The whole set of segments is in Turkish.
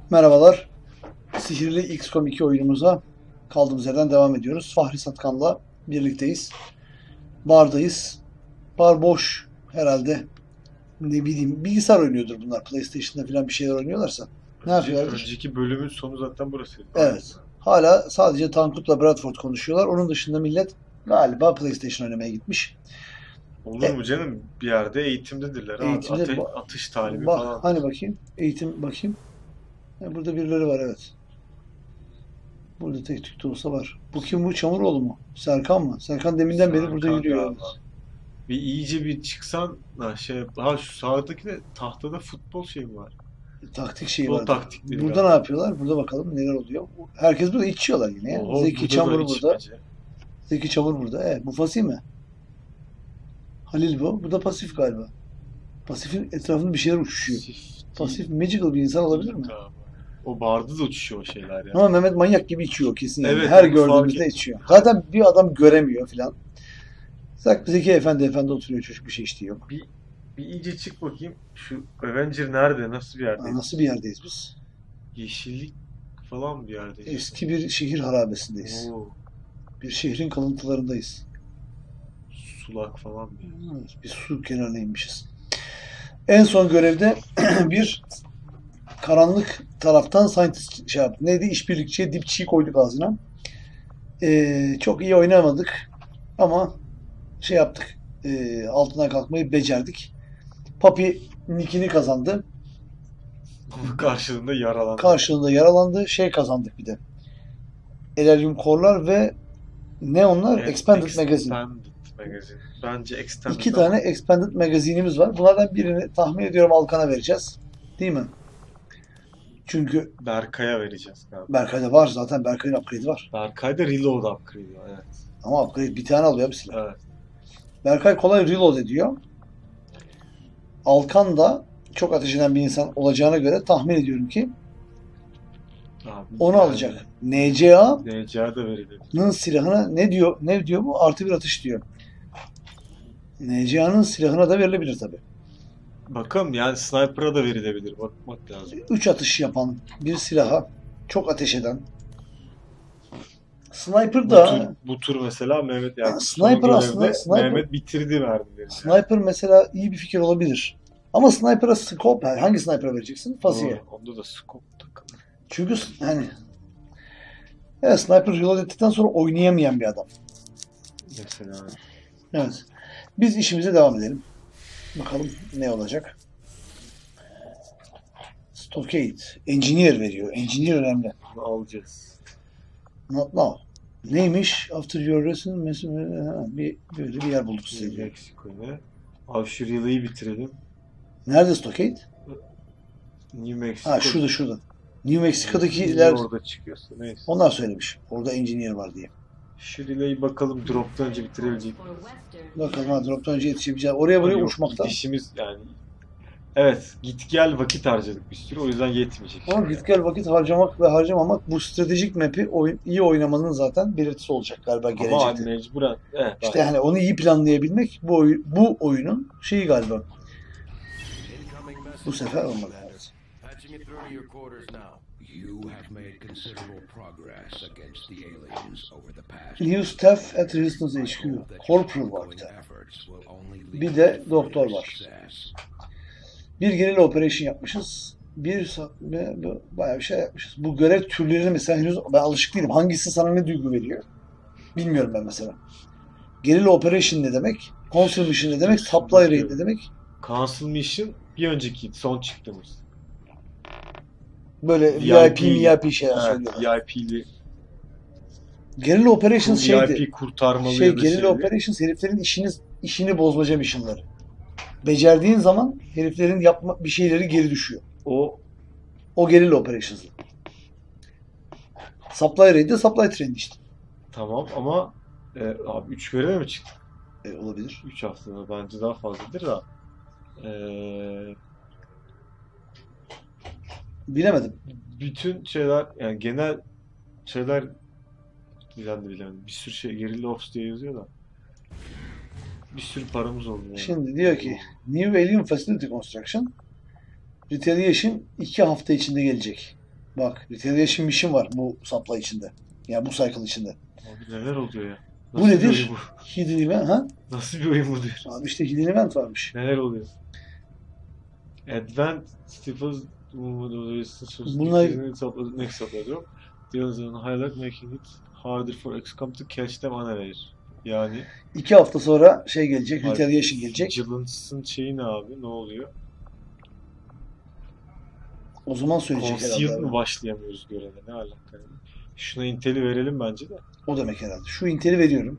Merhabalar. Sihirli XCOM 2 oyunumuza kaldığımız yerden devam ediyoruz. Fahri Satkan'la birlikteyiz. Bardayız. Bar boş herhalde. Ne bileyim, bilgisayar oynuyordur bunlar. PlayStation'da falan bir şeyler oynuyorlarsa. Ne yapıyorlardır? Önceki bölümün sonu zaten burasıydı. Evet. Hala sadece Tankut'la Bradford konuşuyorlar. Onun dışında millet galiba PlayStation oynamaya gitmiş. Olur mu canım? Bir yerde eğitimdedirler abi. Eğitimde Atış talimi bak falan. hani bakayım. Eğitim bakayım. Burada birileri var, evet. Burada tek tük de olsa var. Bu kim, bu Çamuroğlu mu? Serkan mı? Serkan deminden beri burada Serkan yürüyor. galiba. Bir iyice bir çıksan şu sağdaki de tahtada futbol şeyi mi var? Taktik şeyi Futbol var. taktikleri Burada ne galiba. yapıyorlar? Burada bakalım neler oluyor. Herkes burada içiyorlar yine ya. Oho, Zeki burada da Çamur burada. içmece. Zeki Çamur burada. Evet, bu Fasih mi? Halil bu. Bu da Pasif galiba. Pasif'in etrafında bir şeyler uçuşuyor. Pasif magical bir insan olabilir mi? Galiba. O barda da uçuşuyor o şeyler ya. Ama Mehmet manyak gibi içiyor kesin yani. Evet, Her onu fark gördüğümüzde ettim. içiyor. Zaten bir adam göremiyor filan. Zeki efendi oturuyor, çocuk bir şey içiyor. Bir iyice çık bakayım. Şu Avenger nerede? Nasıl bir yerdeyiz? Nasıl bir yerdeyiz biz? Yeşillik falan bir yerdeyiz. Eski bir şehir harabesindeyiz. Oo, Bir şehrin kalıntılarındayız. sulak falan bir yer. Evet, bir su kenarına inmişiz. En son görevde bir karanlık taraftan scientist şey yaptı. Neydi? İşbirlikçiye dipçiyi koyduk ağzına. Çok iyi oynamadık ama şey yaptık. Altına kalkmayı becerdik. Papi nickini kazandı. Karşılığında yaralandı. Karşılığında yaralandı. Şey kazandık bir de. Elerium Core'lar ve ne onlar? Evet, Expanded Magazine. Magazine. Bence Extended İki tane Expanded Magazine'imiz var. Bunlardan birini tahmin ediyorum Alkan'a vereceğiz. Değil mi? Çünkü Berkay'a vereceğiz galiba. Berkay'da var zaten. Berkay'ın upgrade'i var. Berkay'da Reload upgrade var, evet. Ama upgrade bir tane alıyor bir silah. Evet. Berkay kolay reload ediyor. Alkan da çok ateş eden bir insan olacağına göre tahmin ediyorum ki Abi, onu alacak. NCA'nın NCA da verilebilir. silahına ne diyor? Ne diyor bu? Artı bir atış diyor. NCA'nın silahına da verilebilir tabii. Bakalım, yani Sniper'a da verilebilir. Bakmak lazım. 3 atış yapan bir silaha çok ateş eden. Sniper da Bu tur mesela Mehmet, yani Sniper son aslında görevde Mehmet bitirdi mermileri. Sniper mesela iyi bir fikir olabilir. Ama sniper'a scope, hangi sniper'a vereceksin? Fuzzy'ye. Onda da scope takılır. Çünkü hani evet, sniper reload ettikten sonra oynayamayan bir adam. Mesela. Evet. Biz işimize devam edelim. Bakalım ne olacak. Stockade. Engineer veriyor. Engineer önemli. Bunu alacağız. Not now. Neymiş? After your recent böyle bir yer bulduk size diyor. Meksiko'ya. Abi şu Relay'i bitirelim. Nerede Stockade? New Mexico. Ha, şurada. New Mexico'dakiler Niye orada çıkıyorsa neyse. onlar söylemiş. Orada engineer var diye. Şu Relay'i bakalım drop'tan önce bitirebilecek. Bakalım ha, drop'tan önce yetişebileceğiz. Oraya buraya Yok, uçmakta. İşimiz yani. Evet, git gel vakit harcadık bir sürü, o yüzden yetmeyecek. Ama git gel vakit harcamak ve harcamamak bu stratejik map'i iyi oynamanın zaten belirtisi olacak galiba Ama gelecekte. mecburen. Evet, İşte hani onu iyi planlayabilmek bu oyunun şeyi galiba. Bu sefer olmadı, evet. Patching it through to your quarters now. You have made considerable progress against the aliens over the past. New staff at Resistance HQ. Corporal var bir tane. Bir de doktor var. Bir gerilla operation yapmışız. Bayağı bir şey yapmışız. Bu görev türlerini mesela henüz ben alışık değilim. Hangisi sana ne duygu veriyor? Bilmiyorum ben mesela. Gerilla operation ne demek? Council mission ne demek? Supply raid ne demek? Council Mission bir önceki son çıktığımız. Böyle VIP şeyler Evet, söylüyorlar. VIP'li. Gerilla operations şeydi. VIP kurtarmalı ya da Gerilla şeyli. operations heriflerin işini bozmaca missionları. Becerdiğin zaman heriflerin yapma bir şeyleri geri düşüyor. O gerilla operations. Supply raid de supply train işte. Tamam ama abi 3 göreve mi çıktı? Olabilir. 3 haftada bence daha fazladır da. Bilemedim. Bütün şeyler, yani genel şeyler, ben de bilemedim. Bir sürü şey Guerrilla Ops diye yazıyor da. Bir sürü paramız oldu yani. Şimdi diyor ki New Alien Facility Construction Retaliation 2 hafta içinde gelecek. Bak, Retaliation Mission var bu supply içinde. Yani bu cycle içinde. Abi neler oluyor ya? Bu Nasıl bir nedir? oyun bu? Hidden Event, ha? Nasıl bir oyun bu diyor. Abi işte Hidden Event varmış. Neler oluyor? Advanced Stifles Bunlar next supply drop. Deals on highlight making it harder for XCOM to catch them unaware. Yani 2 hafta sonra şey gelecek, Hayır, Retaliation gelecek. Vigilance'ın şeyi ne abi? Ne oluyor? O zaman söyleyecek herhalde Concealed abi. mı başlayamıyoruz göreve? Ne alaka yani? Şuna inteli verelim bence de. O demek herhalde. Şu inteli veriyorum.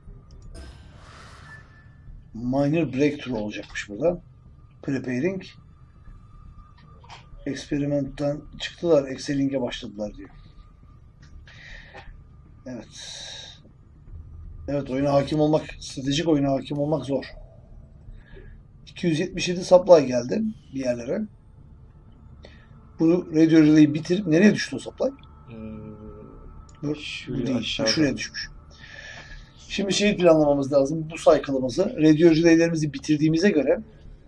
Minor Breakthrough olacakmış burada. Preparing. Experiment'ten çıktılar. Exceling'e başladılar diyor. Evet. Evet, oyuna hakim olmak, stratejik oyuna hakim olmak zor. 277 supply geldi bir yerlere. Bu Radio Relay'i bitirip nereye düştü o supply? Bu Şuraya değil. aşağıda. Şuraya düşmüş. Şimdi şeyi planlamamız lazım. Bu cycle'ımızı, Radio Relay'lerimizi bitirdiğimize göre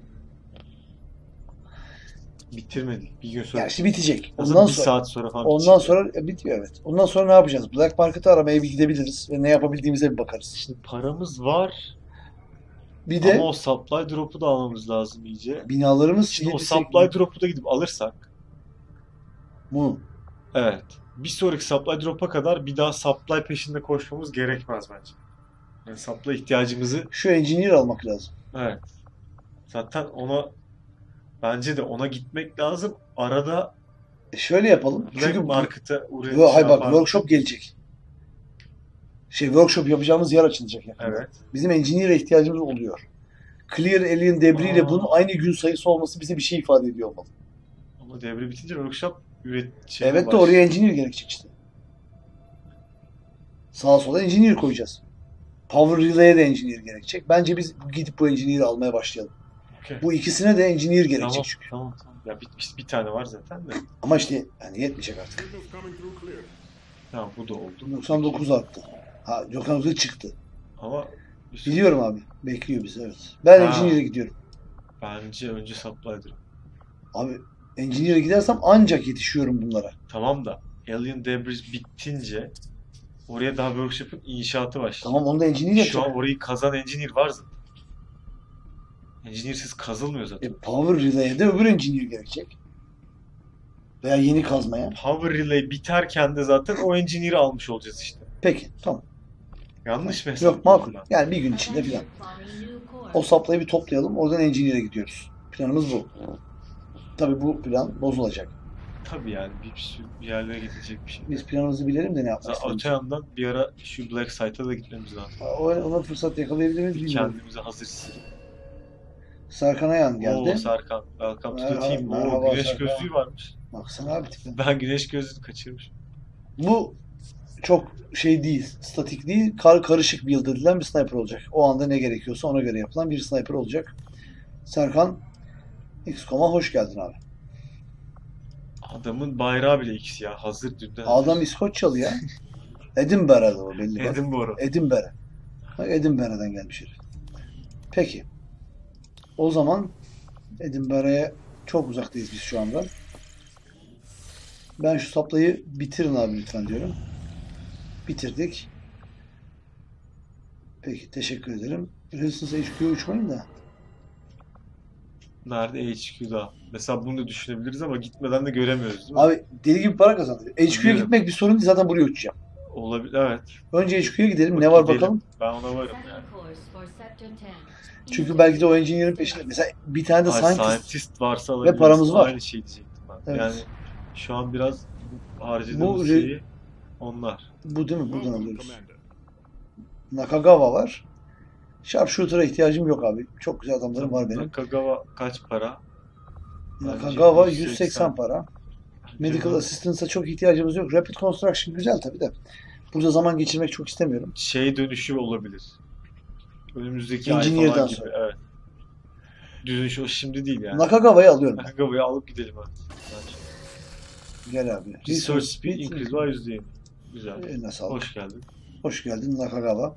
Bitirmedik. Bir gün sonra. gerçi bitecek. Aslında Ondan bir sonra saat sonra falan ondan bitecek. sonra bitiyor, evet. Ondan sonra ne yapacağız? Black Market'ı aramaya bir gidebiliriz ve ne yapabildiğimize bir bakarız. Şimdi paramız var Bir de ama o supply drop'u da almamız lazım iyice. binalarımız Şimdi o yedi- supply drop'u da gidip alırsak, Bu. evet, bir sonraki supply drop'a kadar bir daha supply peşinde koşmamız gerekmez bence. Yani supply ihtiyacımızı, Şu engineer almak lazım. evet, zaten bence de ona gitmek lazım. Arada Şöyle yapalım. Black Çünkü Market'a uğrayıp Hayır bak, yapar- workshop gelecek. Workshop yapacağımız yer açılacak yakında. Evet. Bizim engineer'e ihtiyacımız oluyor. Clear Alien Debris ile bunun aynı gün sayısı olması bize bir şey ifade ediyor olmalı. Ama devre bitince workshop Evet de oraya engineer gerekecek işte. Sağa sola engineer koyacağız. Power Relay'e de engineer gerekecek. Bence biz gidip bu engineer'i almaya başlayalım. Okey. Bu ikisine de engineer gerekecek Tamam, çünkü. tamam. Ya bir tane var zaten de. Ama işte yani yetmeyecek artık. Tamam, bu da oldu. 99 arttı. Ha, 99 çıktı. Ama Biliyorum abi. Bekliyor bizi, evet. Ben Ha. engineer'e gidiyorum. bence önce supply drop. Abi engineer'e gidersem ancak yetişiyorum bunlara. Tamam da Alien Debris bitince oraya daha workshop'ın inşaatı başlıyor. Tamam, onu da engineer Şu yapacak. an orayı kazan engineer var zaten. Engineer'siz kazılmıyor zaten. Power Relay'e de öbür engineer gerekecek. Veya yeni kazmaya. Power Relay biterken de zaten o engineer'i almış olacağız işte. Peki, tamam. Yanlış mı hesap Yok, makul. yapıyorum Yani bir gün içinde falan. O supply'ı bir toplayalım. Oradan engineer'e gidiyoruz. Planımız bu. Tabii bu plan bozulacak. ben? Tabii yani bir yerlere gidecek bir şey. Biz planımızı bilelim de ne yapmak Zaten istediğimizi. öte yandan bir ara şu Black Site'a da gitmemiz lazım. Ona fırsat yakalayabilir miyiz bilmiyorum. Kendimizi hazır hissedelim. Serkan Ayan Oo geldi. Serkan, welcome to the Merhaba, team. Oo, merhaba güneş Serkan. gözlüğü varmış. Baksana abi tipine. Ben güneş gözlüğünü kaçırmışım. Bu çok şey değil, statik değil, karışık build edilen bir sniper olacak. O anda ne gerekiyorsa ona göre yapılan bir sniper olacak. Serkan, XCOM'a hoş geldin abi. Adamın bayrağı bile X ya. Hazır dünden. Adam İskoçyalı ya. Edinburgh'da o belli bak. Edinburgh. Edinburgh. Bak, Edinburgh'dan gelmiş herif. Peki. O zaman Edinburgh'a çok uzaktayız biz şu anda. Ben şu saplayı bitirin abi lütfen diyorum. Bitirdik. Peki, teşekkür ederim. Resistance HQ'ya uçmayın da. Nerede HQ'da? Mesela bunu da düşünebiliriz ama gitmeden de göremiyoruz değil mi? Abi deli gibi para kazandık. HQ'ya Biliyorum. gitmek bir sorun değil. Zaten buraya uçacağım. Olabilir, evet. Önce HQ'ya gidelim. Ne var Gidelim. bakalım. Ben ona varım yani. Çünkü belki de o engineer'ın peşinde. Mesela bir tane de Ay, scientist. scientist varsa alabiliriz. paramız var. Aynı şey diyecektim ben. Evet. Yani şu an biraz harcadığımız Bu şeyi onlar. Bu değil mi? Buradan alıyoruz. Nakagawa var. Sharpshooter'a ihtiyacım yok abi. Çok güzel adamlarım var benim. Nakagawa kaç para? Nakagawa Bence 180 para. Medical Canım, Assistance'a çok ihtiyacımız yok. Rapid Construction güzel tabii de. Burada zaman geçirmek çok istemiyorum. şey dönüşü olabilir. Önümüzdeki ay Engineer'dan falan gibi. sonra. Evet. Dönüş o şimdi değil yani. Nakagawa'yı alıyorum ben. Nakagawa'yı alıp gidelim hadi. Gel abi. Research speed increase var %20. Güzel. Eline sağlık. Hoş geldin. Hoş geldin Nakagawa.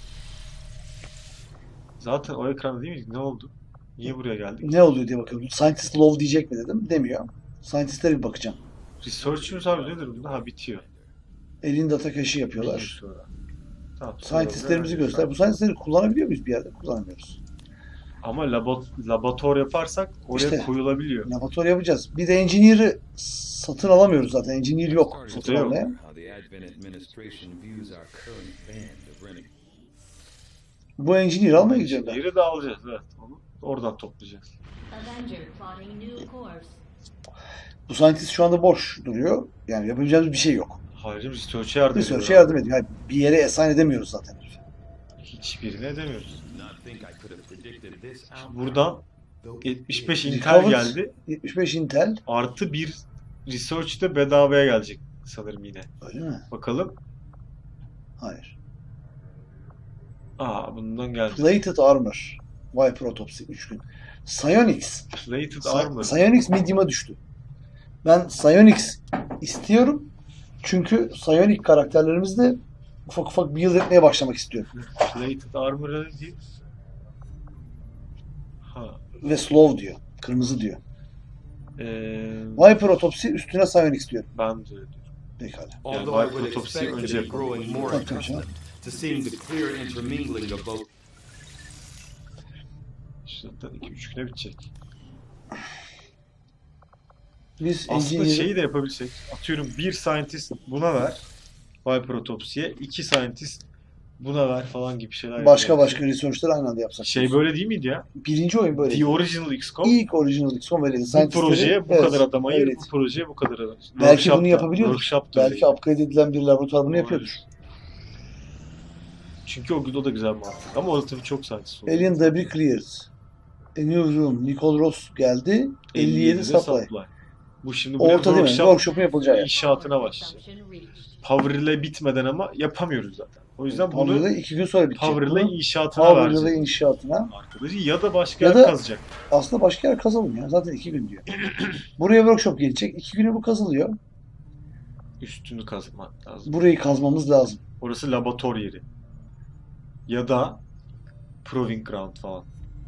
Zaten o ekranda değil miydik? Ne oldu? Niye buraya geldik? Ne oluyor diye bakıyorum. Scientist Love diyecek mi dedim. Demiyor. Scientist'lere bir bakacağım. Research'ımız abi nedir bunda? Ha bitiyor. Elin data cache'i Bir gün yapıyorlar. sonra. Tamam, Scientistlerimizi sonra göster. Bu scientistleri kullanabiliyor muyuz bir yerde? Kullanamıyoruz. ama laboratuvar yaparsak oraya İşte. koyulabiliyor. Laboratuvar yapacağız. Bir de engineer'ı satın alamıyoruz zaten. Engineer yok satın Yok. almaya. How the Advent administration views our current band of renegades. Bu engineer almaya gideceğim ben. Yeri de alacağız, evet. Onu oradan toplayacağız. Avenger plotting new course. Bu scientist şu anda boş duruyor. Yani yapabileceğimiz bir şey yok. Hayır, research'e yardım ediyor. Research'e yardım ediyor. Hayır, bir yere assign edemiyoruz zaten. Hiçbirini edemiyoruz. Not think I could have predicted this outcome. Buradan Though 75 it Intel Recovered. geldi. 75 Intel. Artı bir research de bedavaya gelecek sanırım yine. Öyle mi? Bakalım. Hayır. Bundan geldi. Plated Armor. Viper Autopsy 3 gün. Psionics. Plated Armor. Psionics medium'a düştü. Ben Psionics istiyorum. Çünkü Psionic karakterlerimizi de ufak ufak build etmeye başlamak istiyorum. Plated Armor ne diyor? Ha. Ve slow diyor. Kırmızı diyor. Ee, Viper Autopsy üstüne Psionics diyorum. ben de öyle diyorum. Pekala. Although I Viper would Autopsy expect to önce be growing more Tabii, tabii accustomed to seeing the clear intermingling of both. Zaten 2-3 güne bitecek. Biz Aslında engineer'i- şeyi de yapabilsek. Atıyorum bir scientist buna ver. Viper Autopsy'ye. 2 scientist buna ver falan gibi şeyler başka yapabiliriz. başka research'ları aynı anda yapsak. Şey böyle değil miydi ya? Birinci oyun böyle. The Original XCOM. İlk Original XCOM böyleydi. Bu Scientistleri- projeye bu evet, kadar adam ayır, öyleydi. bu projeye bu kadar adam. Belki bunu Workshop'ta- yapabiliyordur. Workshop'ta Belki öyleydi. upgrade edilen bir laboratuvar bunu Olabilir. yapıyordur. Çünkü o da güzel mantık. Ama orada tabii çok scientist oluyor. Alien Debris Cleared. A New Room. Nicole Ross geldi. 57 de supply. Bu şimdi buraya Orta değil mi? Workshop'un yapılacağı yer. inşaatına başlayacak. Consumption reached. Power ile bitmeden ama yapamıyoruz zaten. O yüzden Power'la bunu 2 gün sonra bitecek. Power ile Bunu inşaatına Power'la verecek. inşaatına. Arkadaşı ya da başka Ya yer da- kazacak. Aslında başka yer kazalım ya. Zaten 2 gün diyor. Buraya workshop gelecek. 2 güne bu kazılıyor. Üstünü kazmak lazım. Burayı kazmamız lazım. Orası laboratuvar yeri. Ya da Proving Ground falan.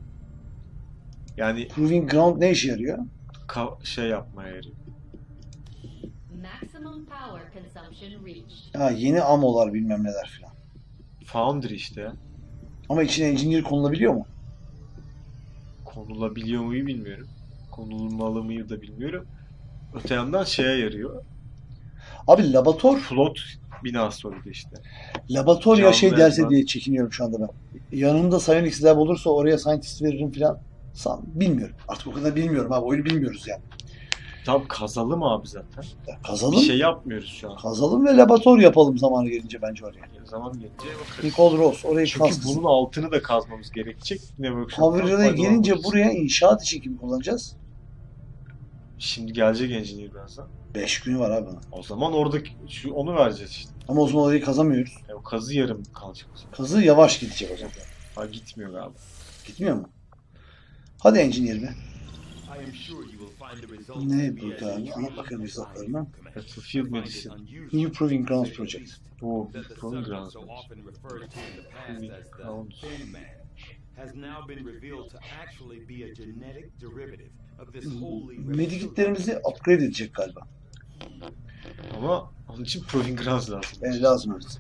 Yani Proving Ground ne işe yarıyor? şey yapmaya yarıyor. Maximum power consumption reached. Ha, yeni amolar bilmem neler filan. Foundry işte ya. Ama içine engineer konulabiliyor mu? Konulabiliyor muyu bilmiyorum. Konulmalı mıyı da bilmiyorum. Öte yandan şeye yarıyor. Abi laboratuvar Flot binası orada işte. laboratuvar ya Canlı şey derse yazılan. diye çekiniyorum şu anda ben. Yanımda Psionics Lab olursa oraya scientist veririm filan. Bilmiyorum. Artık o kadar bilmiyorum abi. Oyunu bilmiyoruz yani. Tam kazalım abi zaten. Ya Bir kazalım. şey yapmıyoruz şu an. Kazalım ve laboratuvar yapalım zamanı gelince bence oraya. Zaman gelince bakarız. Nicole Ross orayı Çünkü kastı. bunun altını da kazmamız gerekecek. Yine workshop'tan Power'la gelince faydalanırız. buraya inşaat için kimi kullanacağız? Şimdi gelecek engineer birazdan. 5 günü var abi. O zaman oradaki onu vereceğiz işte. Ama o zaman orayı kazamıyoruz. O kazı yarım kalacak o zaman. Kazı yavaş gidecek o zaman. Ha gitmiyor abi. Gitmiyor mu? Hadi engineer be. I am sure you will find the results Ne to be burada? as Anlat intriguing bakalım as I resultlarına. am, Commander. Battlefield I find it Medicine. unusual, New Proving Grounds to say the Project. least, O that the Proving subject Grounds so Project. often referred to in the past Proving as the Grounds. Thin Man has now been revealed to actually be a genetic derivative of this wholly Medikitlerimizi upgrade edecek galiba. Ama onun için Proving Grounds lazım. Lazım evet.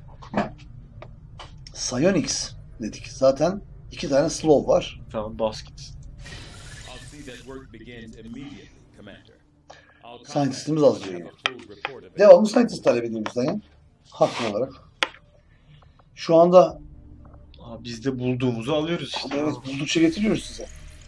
Psionics dedik. Zaten 2 tane slow var. Tamam bas git. I'll see that work begins immediately, Commander. I'll Scientist'imiz contact az you diyor. to have a full report of it. Devamlı scientist talep ediyor bizden ya. Haklı olarak. Şu anda Biz de bulduğumuzu alıyoruz işte. evet buldukça getiriyoruz size.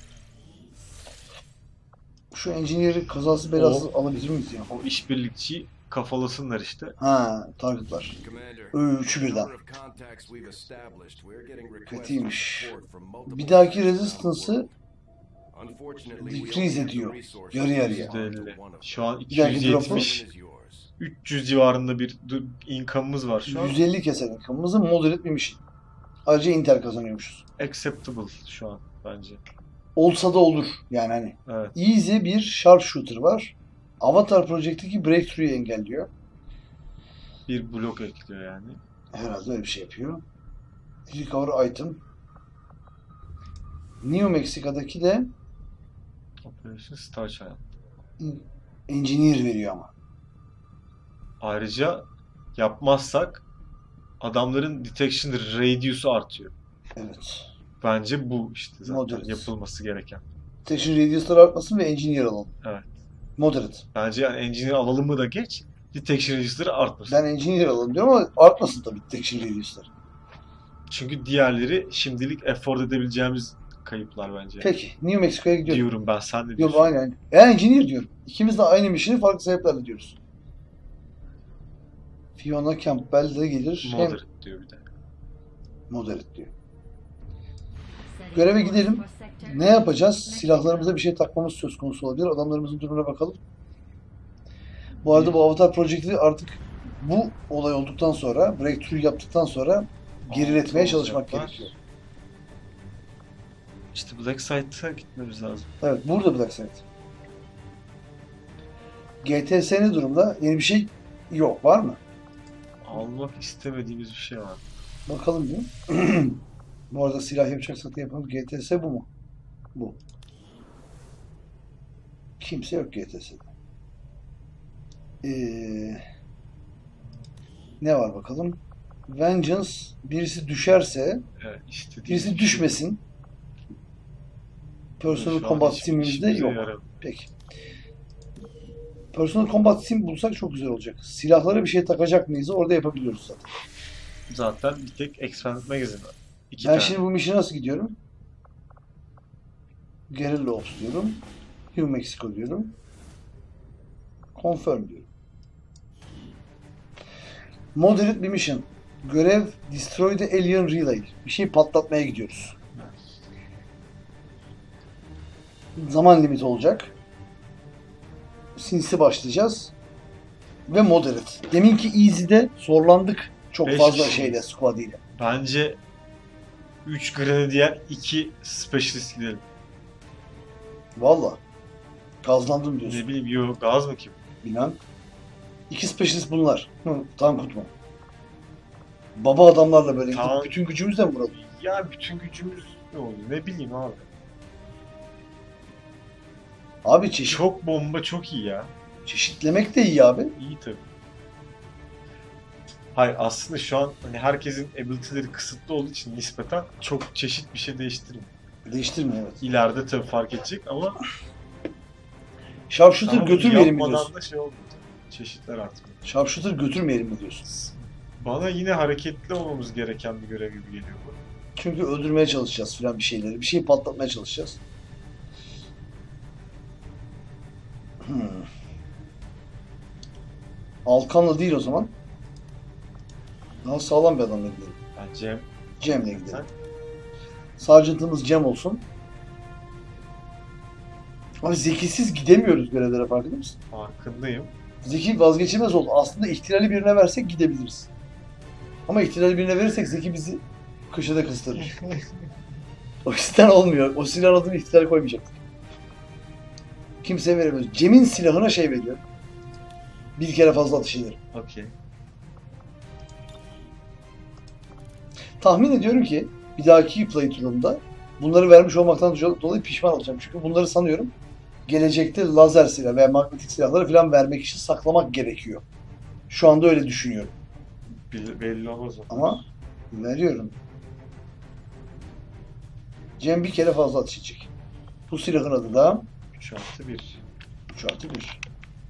Şu engineer'i kazası belası alabilir miyiz ya? O işbirlikçi kafalasınlar işte. Ha, target var. Commander, Üçü birden. number of contacts we've established, we're getting requests Kötüymüş. for support from multiple Bir dahaki sites around the resistance'ı world. Unfortunately, we decrease only have the ediyor. resources Yarı yarıya. to respond to %50. one of Şu an Bir dahaki 270, them. Is yours. 300 civarında bir income'ımız var şu an. 150 keser income'ımızı moderate bir mission. Ayrıca Intel kazanıyormuşuz. Acceptable şu an bence. Olsa da olur yani hani. Evet. Easy bir sharpshooter var. Avatar Project'teki breakthrough'u engelliyor. Bir blok ekliyor yani. Herhalde öyle bir şey yapıyor. Recover item. New Mexico'daki de Operation Star Child. engineer veriyor ama. Ayrıca yapmazsak adamların detection radius'u artıyor. Evet. Bence bu işte zaten Moderate. yapılması gereken. Detection radius'ları artmasın ve engineer alalım. Evet. Moderate. Bence yani engineer alalım mı da geç, detection radius'ları artmasın. Ben engineer alalım diyorum ama artmasın tabii detection radius'ları. Çünkü diğerleri şimdilik afford edebileceğimiz kayıplar bence. Peki. New Mexico'ya gidiyorum. Diyorum ben, sen de Yok diyorsun. aynen. Engineer diyorum. İkimiz de aynı mission'ı farklı sebeplerle diyoruz. Fiona Campbell de gelir. Hem Moderate diyor bir de. moderate diyor. Setting Göreve course gidelim. for sector Ne yapacağız? Silahlarımıza bir şey takmamız söz konusu olabilir. Adamlarımızın durumuna bakalım. Bu arada bu Avatar projekti artık bu olay olduktan sonra, breakthrough yaptıktan sonra geriletmeye Altı çalışmak olacaklar. gerekiyor. İşte Black Site'a gitmemiz lazım. Evet, burada Black Site. GTS ne durumda? Yeni bir şey yok. Var mı? Almak istemediğimiz bir şey var. Bakalım bir. Bu arada silah yapacaksak da yapalım. GTS bu mu? Bu. Kimse yok GTS'de. Ne var bakalım? Vengeance birisi düşerse Evet, istediğimiz birisi bir şey düşmesin. Personal Şu an Combat hiç- Team'imizde hiçbirimize yok. yaramıyor. Peki. Personal Combat Team bulsak çok güzel olacak. Silahlara bir şey takacak mıyız? Orada yapabiliyoruz zaten. Zaten bir tek Expanded Magazine var. İki Ben tane. şimdi bu mission'a nasıl gidiyorum? Guerrilla Ops diyorum. New Mexico diyorum. Confirm diyorum. Moderate bir mission. Görev Destroy the Alien Relay. Bir şey patlatmaya gidiyoruz. Zaman limiti olacak. Sinsi başlayacağız. Ve moderate. Deminki easy'de zorlandık. Çok Beş fazla kişiyiz. şeyle, squad ile. Bence 3 Grenadier, 2 Specialist gidelim. Valla. Gazlandım diyorsun. Ne bileyim, yok gaz mı ki? Bilmem. 2 specialist bunlar. Tankut mu? Baba adamlarla böyle Tank. bütün gücümüzle mi vuralım? Ya bütün gücümüz ne oluyor? Ne bileyim abi. Abi çeşit, Çok bomba çok iyi ya. çeşitlemek de iyi abi. İyi tabii. Hayır, aslında şu an hani herkesin ability'leri kısıtlı olduğu için nispeten çok çeşit bir şey değiştirmiyor. Değiştirme evet. İleride tabii fark edecek ama Sharpshooter götürmeyelim mi yapmadan diyorsun? da şey olmuyor. Çeşitler artmıyor. Sharpshooter götürmeyelim mi diyorsun? Bana yine hareketli olmamız gereken bir görev gibi geliyor bu. Çünkü öldürmeye çalışacağız filan bir şeyleri. Bir şeyi patlatmaya çalışacağız. Alkan'la değil o zaman. Daha sağlam bir adamla gidelim. Bence Cem'le gidelim. sen Sergeant'ımız Cem olsun. Abi zekisiz gidemiyoruz görevlere, farkında mısın? farkındayım. Zeki vazgeçilmez oldu. Aslında ihtilali birine versek gidebiliriz. Ama ihtilali birine verirsek Zeki bizi köşede kıstırır. O yüzden olmuyor. O silahın adını ihtilal koymayacaktık. Kimseye veremiyoruz. Cem'in silahına şey veriyor. Bir kere fazla atış eder. Okey. Tahmin ediyorum ki bir dahaki playthrough'umda bunları vermiş olmaktan dolayı pişman olacağım. Çünkü bunları sanıyorum gelecekte lazer silah veya magnetik silahları falan vermek için saklamak gerekiyor. Şu anda öyle düşünüyorum. Belli olmaz o. Ama veriyorum. Cem bir kere fazla atış edecek. Bu silahın adı da 3+1. 3+1.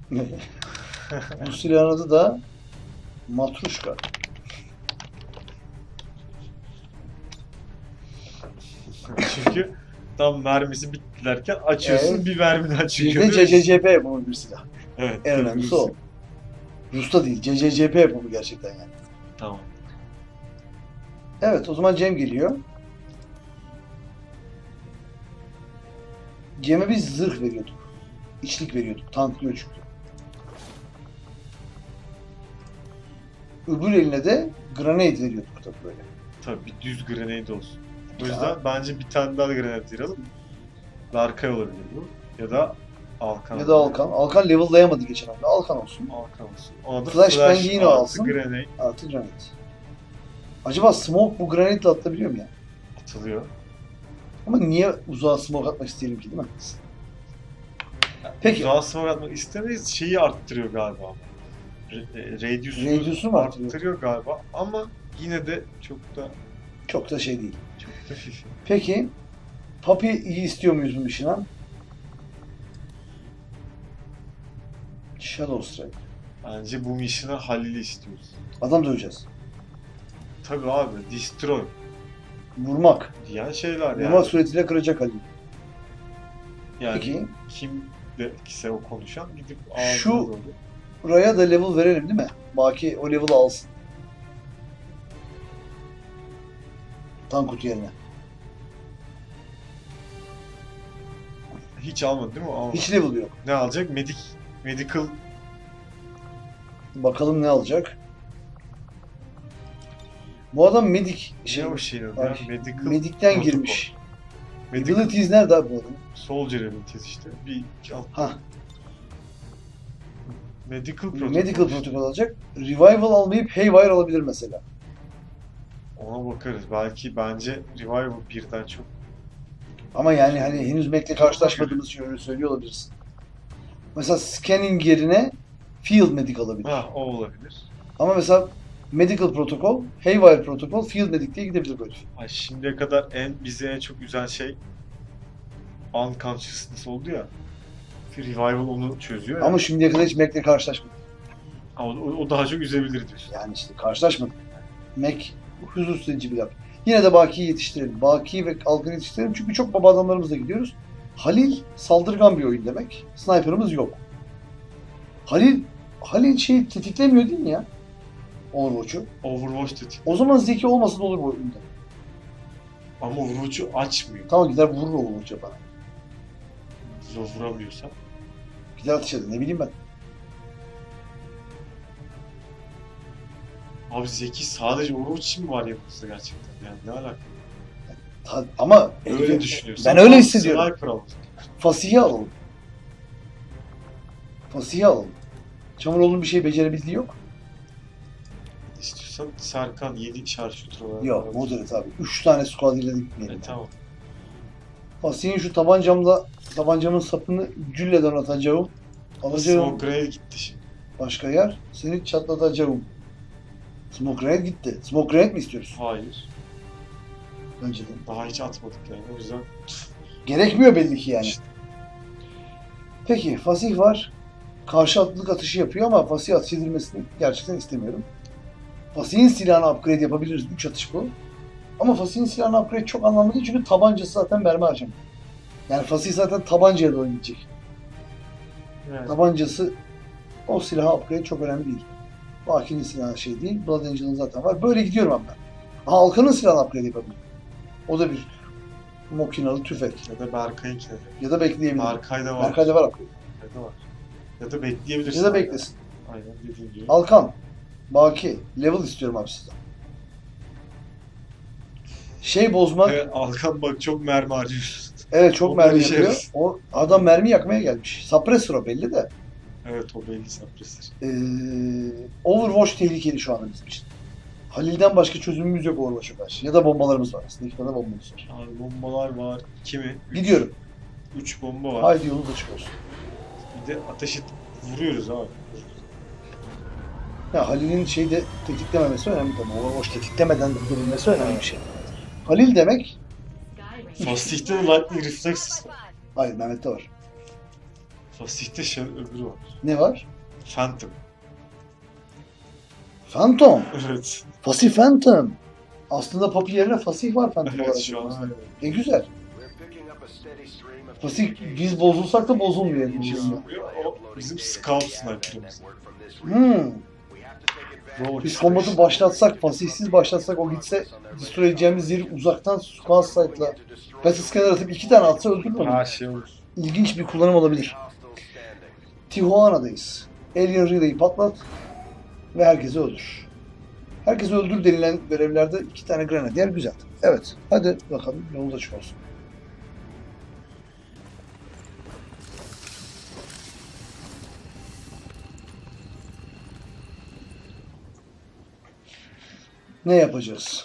Bu silahın adı da Matruşka. Çünkü tam mermisi bitti derken açıyorsun, Evet. bir mermi daha Bir çıkıyor. de CCCP yapımı bir silah. Evet. En önemlisi o. Rus'ta değil, CCCP yapımı gerçekten yani. Tamam. Evet, o zaman Cem geliyor. Cem'e biz zırh veriyorduk. İçlik veriyorduk. Tanklıyor çünkü. Öbür eline de grenade veriyorduk tabii böyle. Tabii bir düz grenade olsun. O Ya. yüzden bence bir tane daha grenade ayıralım. Berkay olabilir bu. Ya da Alkan. Ya da Alkan. Alkan level'layamadı geçen hafta. Alkan olsun. Alkan olsun. Ona da Flashbang'i yine artı alsın. Grenade Artı grenade. Acaba smoke bu grenade ile atabiliyor mu ya? atılıyor. Ama niye uzağa smoke atmak isteyelim ki, değil mi? Peki. Uzağa smoke atmak istemeyiz. Şeyi arttırıyor galiba. Radius'u Radius'u mu artırıyor? arttırıyor galiba ama yine de Çok da şey değil. çok da fifi. Peki Papi'yi istiyor muyuz bu Mishin'a? Shadow Strike. Bence bu mission'a Halil'i istiyoruz. Adam döveceğiz. Tabii abi, destroy Vurmak. diyen şeyler yani. Vurmak suretiyle kıracak Halil. Yani Peki kim de ise o konuşan gidip Şu- ağzına doğru. Raya da level verelim değil mi? Baki o level'ı alsın. Tankut yerine. Hiç almadı değil mi? Almadı. Hiç level yok. Ne alacak? Medical Bakalım ne alacak. Bu adam medik şey o şeyin adı ya? Ay, Medical medikten protocol. girmiş. Medical Abilities nerede abi bu adam? Soldier abilities işte. Bir alt. Ha, Medical protocol. medical protocol alacak. Revival almayıp Haywire alabilir mesela. Ona bakarız. Belki bence Revival birden çok. Ama yani hani henüz Mac'le karşılaşmadığımız için öyle söylüyor olabilirsin. Mesela scanning yerine field medic alabilir. Ha, o olabilir. Ama mesela medical protokol, Haywire protokol, field medic diye gidebilir böyle. Ay, şimdiye kadar bizi en çok üzen şey unconsciousness oldu ya. Revival onu çözüyor ya. Ama şimdiye kadar hiç Mac'le karşılaşmadık. Ama o daha çok üzebilir diyorsun. Yani işte karşılaşmadık. Mac huzursuz edici bir laf. Yine de Baki'yi yetiştirelim. Baki'yi ve Alkan'ı yetiştirelim çünkü çok baba adamlarımızla gidiyoruz. Halil saldırgan bir oyun demek. Sniper'ımız yok. Halil şeyi tetiklemiyor değil mi ya? Overwatch'u. Overwatch dedik. O zaman zeki olmasa da olur bu oyunda. Ama Overwatch'u açmıyor. Tamam gider vurur Overwatch'a bana. Vuramıyorsan. Gider ateş eder. Ne bileyim ben. Abi Zeki sadece Overwatch için mi var yanımızda gerçekten? Yani ne alaka? Ama Öyle düşünüyorsun. Ben öyle hissediyorum. Sniper alacak. Fasih'i alalım. Fasih'i alalım. Çamuroğlu'nun bir şey becerebildiği yok. İstiyorsan Serkan 7 şarjütür olarak. Yok, moderate abi. 3 tane squad ile de gitmeyelim. Tamam. Fasih'in şu tabancamın sapını gülleden atacağım. Alacağım Smoke Grenade gitti şimdi. başka yer. Seni çatlatacağım. Smoke Grenade gitti. Smoke Grenade mi istiyoruz? Hayır. Önceden. Daha hiç atmadık yani. O yüzden Gerekmiyor belli ki yani. İşte. Peki Fasih var. Karşı atlık atışı yapıyor ama Fasih atış edilmesini gerçekten istemiyorum. Fasih'in silahını upgrade yapabiliriz. 3 atış bu. Ama Fasih'in silahını upgrade çok anlamlı değil çünkü tabancası zaten mermi harcamıyor. Yani Fasih zaten tabancaya doğru gidecek. yani, Tabancası o silahı upgrade çok önemli değil. Baki'nin silahı şey değil. Blood Angel'ın zaten var. Böyle gidiyorum ben. Aha Alkan'ın silahını upgrade yapabilirim. O da bir Mokinalı tüfek. ya da Berkay'ınkine de. Ya da bekleyebilirim. Berkay'da var. Berkay'da var upgrade. Berkay'da var. Ya da bekleyebilirsin. Ya da beklesin. Aynen dediğin gibi. Alkan, Baki, level istiyorum abi sizden. Şey bozmak, Evet, Alkan bak çok mermi harcıyorsun. evet çok o mermi böyle yakıyor. şey. O adam mermi yakmaya gelmiş. Suppressor o belli de. Evet o belli suppressor. Overwatch tehlikeli şu anda bizim için. Halil'den başka çözümümüz yok Overwatch'a karşı. Ya da bombalarımız var aslında. 2 tane bombamız var. Abi bombalar var. 2 mi? Gidiyorum. 3 bomba var. Haydi yolunuz açık olsun. Bir de ateş vuruyoruz abi. Ya Halil'in şeyde tetiklememesi önemli tabii. Overwatch tetiklemeden de vurabilmesi önemli bir şey. Halil demek, Fasih'te de Lightning Reflexes var. hayır Mehmet'te var. Fasih'te şey öbürü var. Ne var? Phantom. Phantom. Evet. Fasih Phantom. Aslında Papi yerine Fasih var Phantom Evet olarak. şu an öyle. Güzel. Fasih biz bozulsak da bozulmuyor. Yani. O bizim scout sniper'ımız. Robot Biz kombatı başlatsak, Fasihsiz başlatsak o gitse destroy edeceğimiz yeri uzaktan squad site'la Battle Scanner atıp 2 tane atsa öldürür Her onu. şey olur. İlginç bir kullanım olabilir. Tijuana'dayız. Alien Relay'i patlat ve herkesi öldür. Herkesi öldür denilen görevlerde 2 tane grenadier güzel. Evet, hadi bakalım yolunuz açık olsun. Ne yapacağız?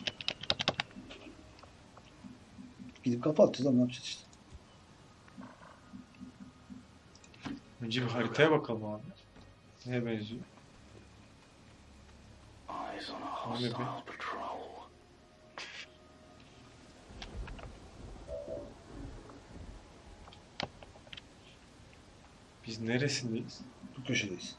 Gidip kapı atacağız ama ne yapacağız işte. Önce bir haritaya bakalım abi. Neye benziyor? O ne be? Biz neresindeyiz? Bu köşedeyiz.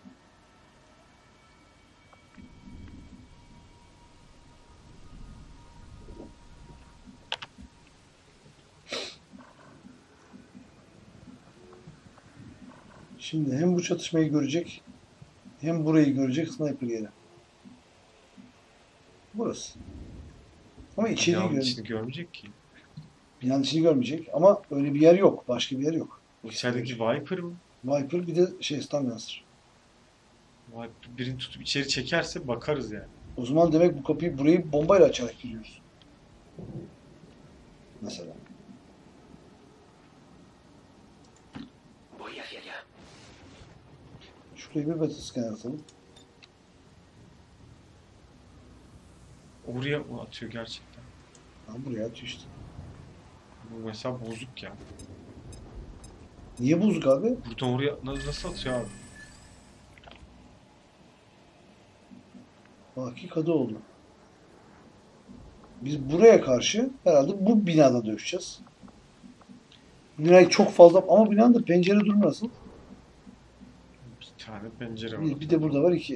Şimdi hem bu çatışmayı görecek, hem burayı görecek sniper yeri. Burası. Ama içeriği Binanın görmeyecek. içini görmeyecek ki. Binanın içini görmeyecek ama öyle bir yer yok. Başka bir yer yok. O içerideki Viper mı? Viper bir de Stunlancer. Viper birini tutup içeri çekerse bakarız yani. O zaman demek bu kapıyı burayı bombayla açarak giriyoruz. Mesela. Şuraya bir battle scan atalım. Oraya mı atıyor gerçekten? Ha, buraya atıyor işte. Bu mesela bozuk ya. Niye bozuk abi? Buradan oraya nasıl atıyor abi? Baki kadı oldu. Biz buraya karşı herhalde bu binada dövüşeceğiz. Binayı çok fazla ama binanın da pencere durumu nasıl? Bir tane pencere var. Bir de burada var 2.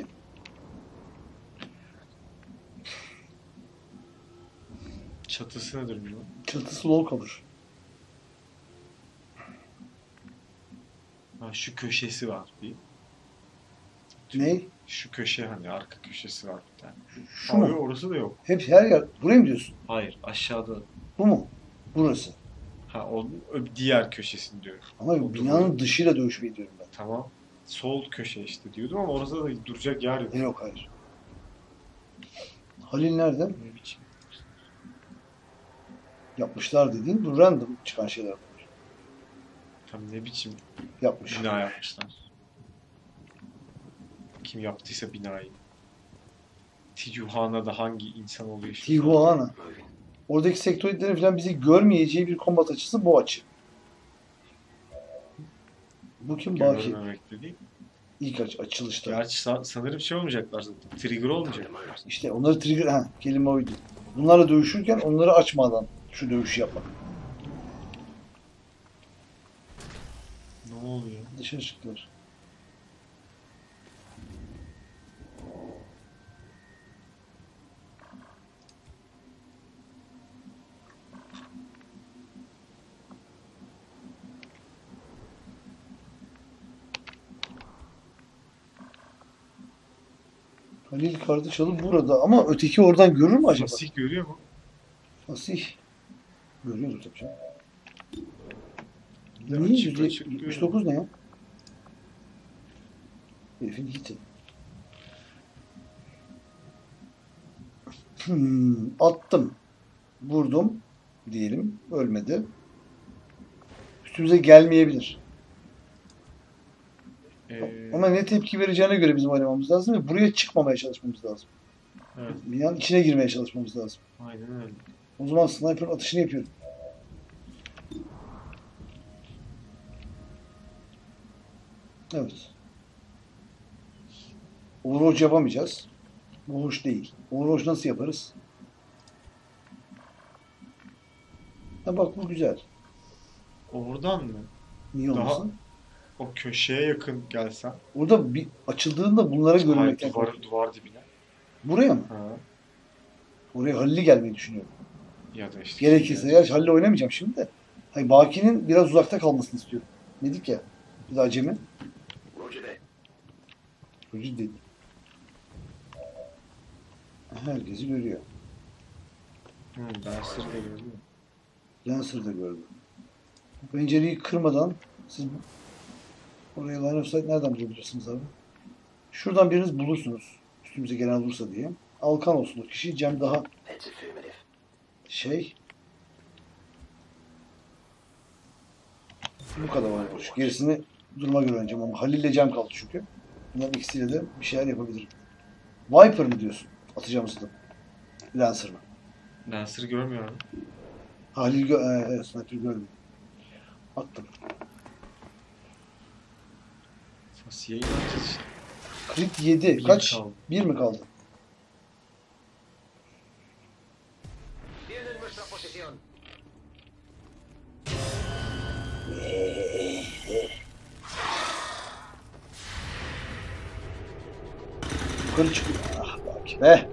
Çatısı nedir bunun? Çatısı lol kalır. Ha, şu köşesi var bir. Ne? Şu köşe hani arka köşesi var bir tane. Şu Abi mu? orası da yok. Hep her yer. Buraya mı diyorsun? Hayır aşağıda. Bu mu? Burası. Ha o diğer köşesini diyorum. Ama O binanın duvar. dışıyla dövüşmeyi diyorum ben. Tamam. Sol köşe işte diyordum ama orada da duracak yer yok. Yok hayır. Halil nerede? Ne biçim? Yapmışlar dediğin bu random çıkan şeyler bunlar. Tam ne biçim Yapmış. bina yapmışlar. Kim yaptıysa binayı. Tijuana'da hangi insan oluyor şimdi? Tijuana. Oradaki sektoidlerin falan bizi görmeyeceği bir kombat açısı bu açı. Bu kim? Baki. Görmemek dediğim. İlk açılışta. Gerçi sanırım şey olmayacaklar zaten. Trigger olmayacak. İşte onları trigger... Ha, kelime oydu. Bunlarla dövüşürken onları açmadan şu dövüşü yapmak. Ne oluyor? Dışarı çıktılar. Halil Kardeşalı burada ama öteki oradan görür mü acaba? Fasih görüyor mu? Fasih. Görüyordur tabii canım. Ya, Niye açık açık görüyor. 79 ne ya? Herifin hiti. Attım. Vurdum. Diyelim. Ölmedi. Üstümüze gelmeyebilir. Ama ne tepki vereceğine göre bizim oynamamız lazım ve buraya çıkmamaya çalışmamız lazım. Evet. Binanın içine girmeye çalışmamız lazım. Aynen öyle. O zaman sniper'ın atışını yapıyorum. Evet. Overwatch yapamayacağız. Bu hoş değil. Overwatch nasıl yaparız? Ha bak bu güzel. Oradan mı? Niye Daha- olmasın? O köşeye yakın gelsen. Orada bir açıldığında bunlara Hayır, görmekten duvar dibine. Buraya mı? Ha. Oraya Halil'i gelmeyi düşünüyorum. Ya da işte. Gerekirse. Gerçi Halil'le oynamayacağım şimdi de. Hayır, Baki'nin biraz uzakta kalmasını istiyorum. Dedik ya. Biz acemi. Çocuk dedi. Herkesi görüyor. Dersleri de gördün mü? Lancer da gördü. Bu pencereyi kırmadan siz oraya line of sight nereden bulabilirsiniz abi? Şuradan biriniz bulursunuz. Üstümüze gelen olursa diye. Alkan olsun o kişi. Cem daha şey bu kadar var boş. Gerisini duruma göre oynayacağım ama Halil'le Cem kaldı çünkü. Bunların ikisiyle de bir şeyler yapabilirim. Viper mı diyorsun? Atacağımız da. Lancer mı? Dersleri görmüyor abi. Halil evet, sniper görmüyor. Attım. Fasih'e inanacağız işte. Crit 7. Bir Kaç? kaldı. 1 mi kaldı? yukarı çıkıyor. Ah bak be.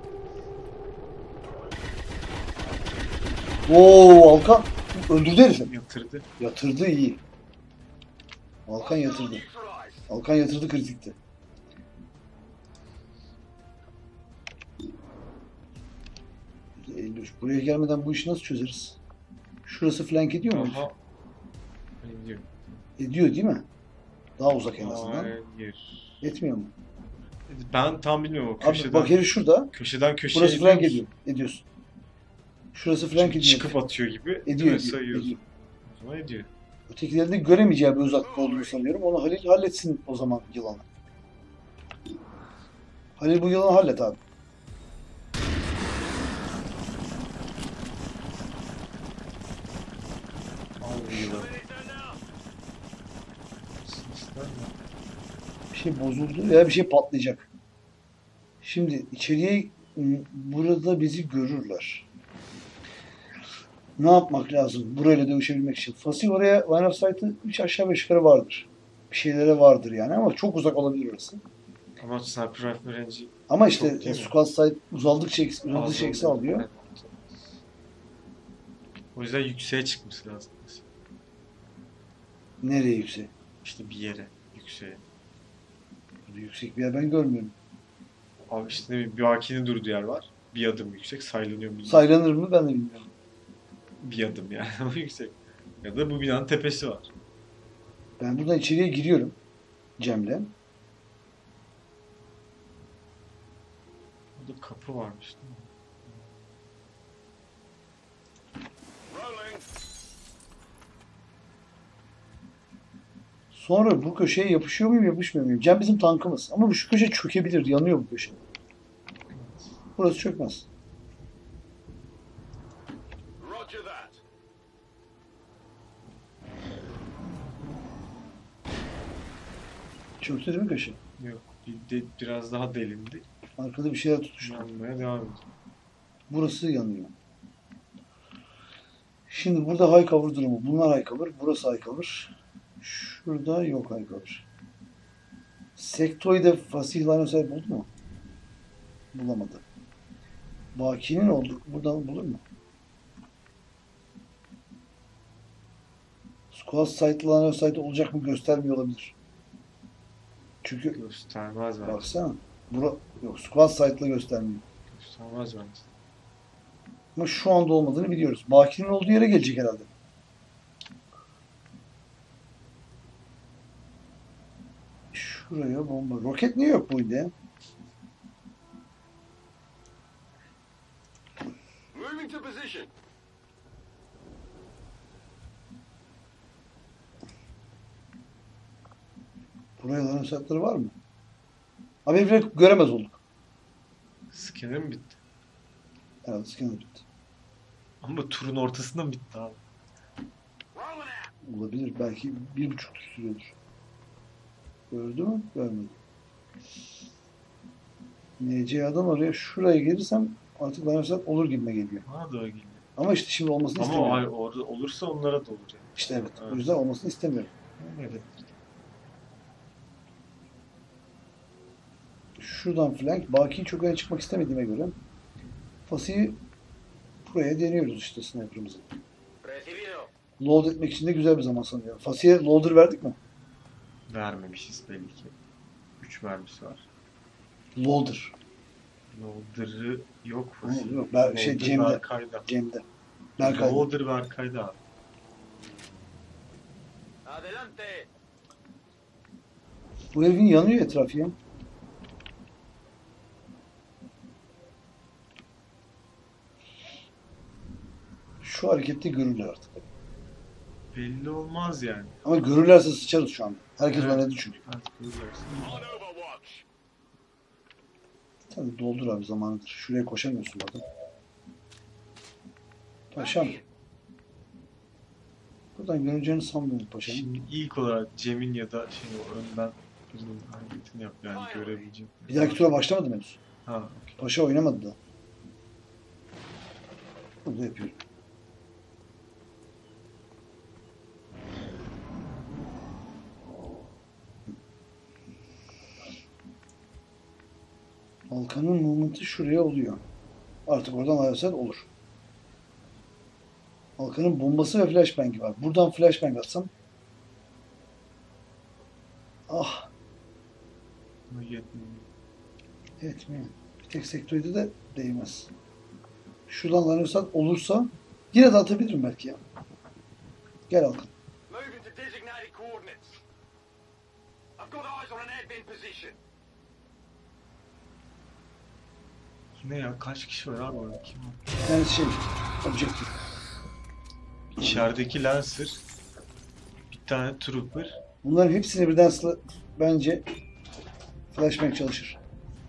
Oo Alkan öldürdü herifi. Yatırdı. Yatırdı iyi. Alkan yatırdı. Alkan yatırdı kritikti. Buraya gelmeden bu işi nasıl çözeriz? Şurası flank ediyor mu? Aha. Gidiyor. Ediyor değil mi? Daha uzak en azından. Hayır. Etmiyor mu? Ben tam bilmiyorum o Abi köşeden. bak herif şurada. Köşeden köşeye Burası ediyor flank musun? ediyor. Ediyorsun. Şurası flank ediyor. Çıkıp atıyor gibi. Ediyor, Ediyor, ediyor, sayıyorsun. ediyor. O zaman ediyor. Ötekilerinde göremeyeceği bir uzaklık olduğunu sanıyorum. Onu Halil halletsin o zaman yılanı. Halil bu yılanı hallet abi. Al bu yılanı. İster mi? Bir şey bozuldu veya bir şey patlayacak. Şimdi içeriye burada bizi görürler. Ne yapmak lazım burayla dövüşebilmek için? Fasih oraya line of sight'ı 3 aşağı 5 yukarı vardır. Bir şeylere vardır yani ama çok uzak olabilir orası. Ama sniper rifle range'i Ama işte Çok değil mi? squad sight uzaldıkça eksi alıyor. Evet. O yüzden yükseğe çıkması lazım. Nereye yüksek? İşte bir yere. Yükseğe. Burada yüksek bir yer ben görmüyorum. Abi işte ne bileyim bir AK'nin durduğu yer var. Bir adım yüksek. Saylanıyor mu bilmiyorum. Saylanır mı ben de bilmiyorum. Bir adım yani ama yüksek. Ya da bu binanın tepesi var. Ben buradan içeriye giriyorum Cem'le. Burada kapı varmış değil mi? Sonra bu köşeye yapışıyor muyum yapışmıyor muyum? Cem bizim tankımız. Ama şu köşe çökebilir. Yanıyor bu köşe. Burası çökmez. Roger that. Çöktü değil mi köşe? Yok. Biraz daha delindi. Arkada bir şeyler tutuştu. Yanmaya devam ediyor. Burası yanıyor. Şimdi burada high cover durumu. Bunlar high cover. Burası high cover. Şurada yok high cover. Sektoy'da Fasih Line buldu mu? Bulamadı. Baki'nin oldu. Buradan bulur mu? Squad site Line site olacak mı göstermiyor olabilir. Çünkü Göstermez bence. baksana. Yok squad site'la göstermiyor. Göstermez bence. Ama şu anda olmadığını biliyoruz. Baki'nin olduğu yere gelecek herhalde. Şuraya bomba. Roket niye yok bu ya? Moving to position. Buraya lan setleri var mı? Abi herifleri göremez olduk. Scanner mi bitti? Herhalde scanner bitti. Ama bu turun ortasında mı bitti abi? Rolling out. Olabilir. Belki 1,5 sürüyordur. Gördü mü? Görmedi. NCA'dan oraya şuraya gelirsem artık line of sight olur gibime geliyor. Bana da öyle geliyor. Ama işte şimdi olmasını Ama istemiyorum. orada olursa onlara da olur yani. İşte evet. Evet. O yüzden olmasını istemiyorum. Evet. Şuradan flank. Baki'yi çok öne çıkmak istemediğime göre Fasih'i buraya deniyoruz işte sniper'ımızı. Recibido. Load etmek için de güzel bir zaman sanıyorum. Fasih'e loader verdik mi? Vermemişiz belli ki. 3 mermisi var. Loader. Loader'ı yok. Hayır, yok. Loader Cem'de. Berkay'da. Cem'de. Berkay. Loader Berkay'da abi. Adelante. Bu herifin yanıyor etrafı ya. Şu harekette görürler artık. Belli olmaz yani. Ama görürlerse sıçarız şu an. Herkes Evet. oynadı çünkü. Artık görürlersin. On Overwatch. Tabii doldur abi zamanıdır. Şuraya koşamıyorsun bakın. Paşam. Buradan göreceğini sanmıyorum paşam. Şimdi ilk olarak Cem'in ya da şimdi o önden birinin hareketini yap yani görebileceğim. Bir dahaki tura başlamadım henüz. Ha, okey. Paşa oynamadı da. Burada yapıyorum. Halkanın movement'ı şuraya oluyor. Artık oradan ayarsan olur. Halkanın bombası ve flashbang'i var. Buradan flashbang atsam. Ah, Ama yetmiyor. etmiyor. Bir tek sektöre de değmez. Şuradan lanıyorsan olursa yine de atabilirim belki ya. Gel Halkan. Moving to designated coordinates. I've got eyes on an admin position. Ne ya? Kaç kişi var abi orada? Kim var? Yani şey, objektif. İçerideki Lancer, bir tane Trooper, Bunların hepsini birden bence flashbang çalışır.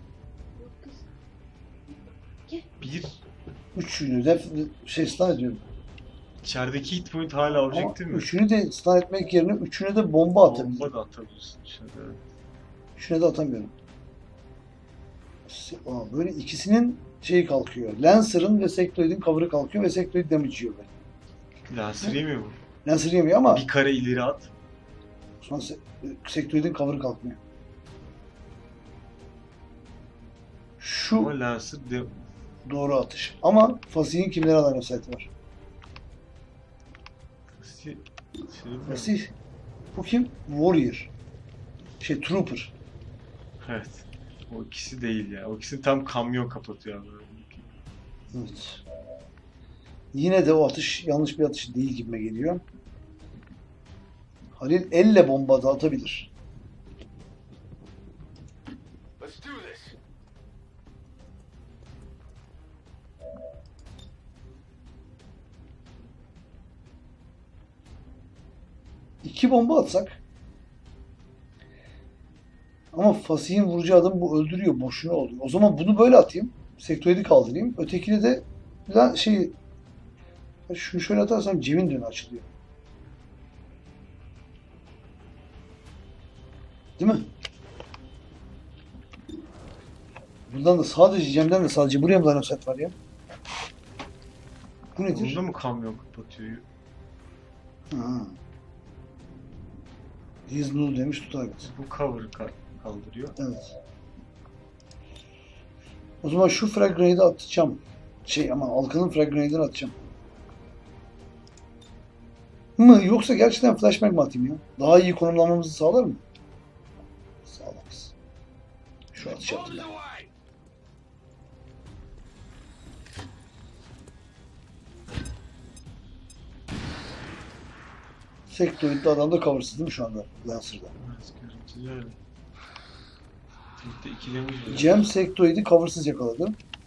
bir Üçünü de stun ediyorum. içerideki hit point hala Ama objektif mi? üçünü de stun etmek yerine üçünü de bomba atabilirim. Bomba da atabilirsin içeride. Üçüne de atamıyorum. Böyle ikisinin şeyi kalkıyor. Lancer'ın ve Sectoid'in cover'ı kalkıyor ve Sectoid damage yiyor. Lancer yemiyor mu? Lancer yemiyor ama Bir kare ileri at. sonra Sectoid'in cover'ı kalkmıyor. Şu Ama Lancer de... doğru atış. Ama Fasih'in kimlere alan özelliği var? Şey mi? Fasih. Bu kim? Warrior. Trooper. Evet. O ikisi değil ya. O ikisi tam kamyon kapatıyor abi. Evet. Yine de o atış yanlış bir atış değil gibime geliyor. Halil elle bomba da atabilir. Let's do this. İki bomba atsak. Ama Fasih'in vuracağı adam bu öldürüyor. Boşuna oluyor. O zaman bunu böyle atayım. Sektöidi kaldırayım. Ötekini de şunu şöyle atarsam Cem'in dönü açılıyor. Değil mi? Bundan da sadece Cem'den de sadece buraya mı lanset var ya? Bu nedir? Bunda mı kamyon kapatıyor? Ha. His null demiş tutar git. Bu cover'ı kaldırıyor. Evet. O zaman şu frag grenade'i atacağım. Halkanın frag grenade'ini atacağım. Yoksa gerçekten flashbang mi atayım ya? Daha iyi konumlanmamızı sağlar mı? Sağlamaz. Şu atış On yaptım the ben. way. Sektöid'de adam da coversız değil mi şu anda? Lancer'da. Biraz görüntüler öyle. Tek de ikilemiş. Cem Sektöid'i coversız yakaladı.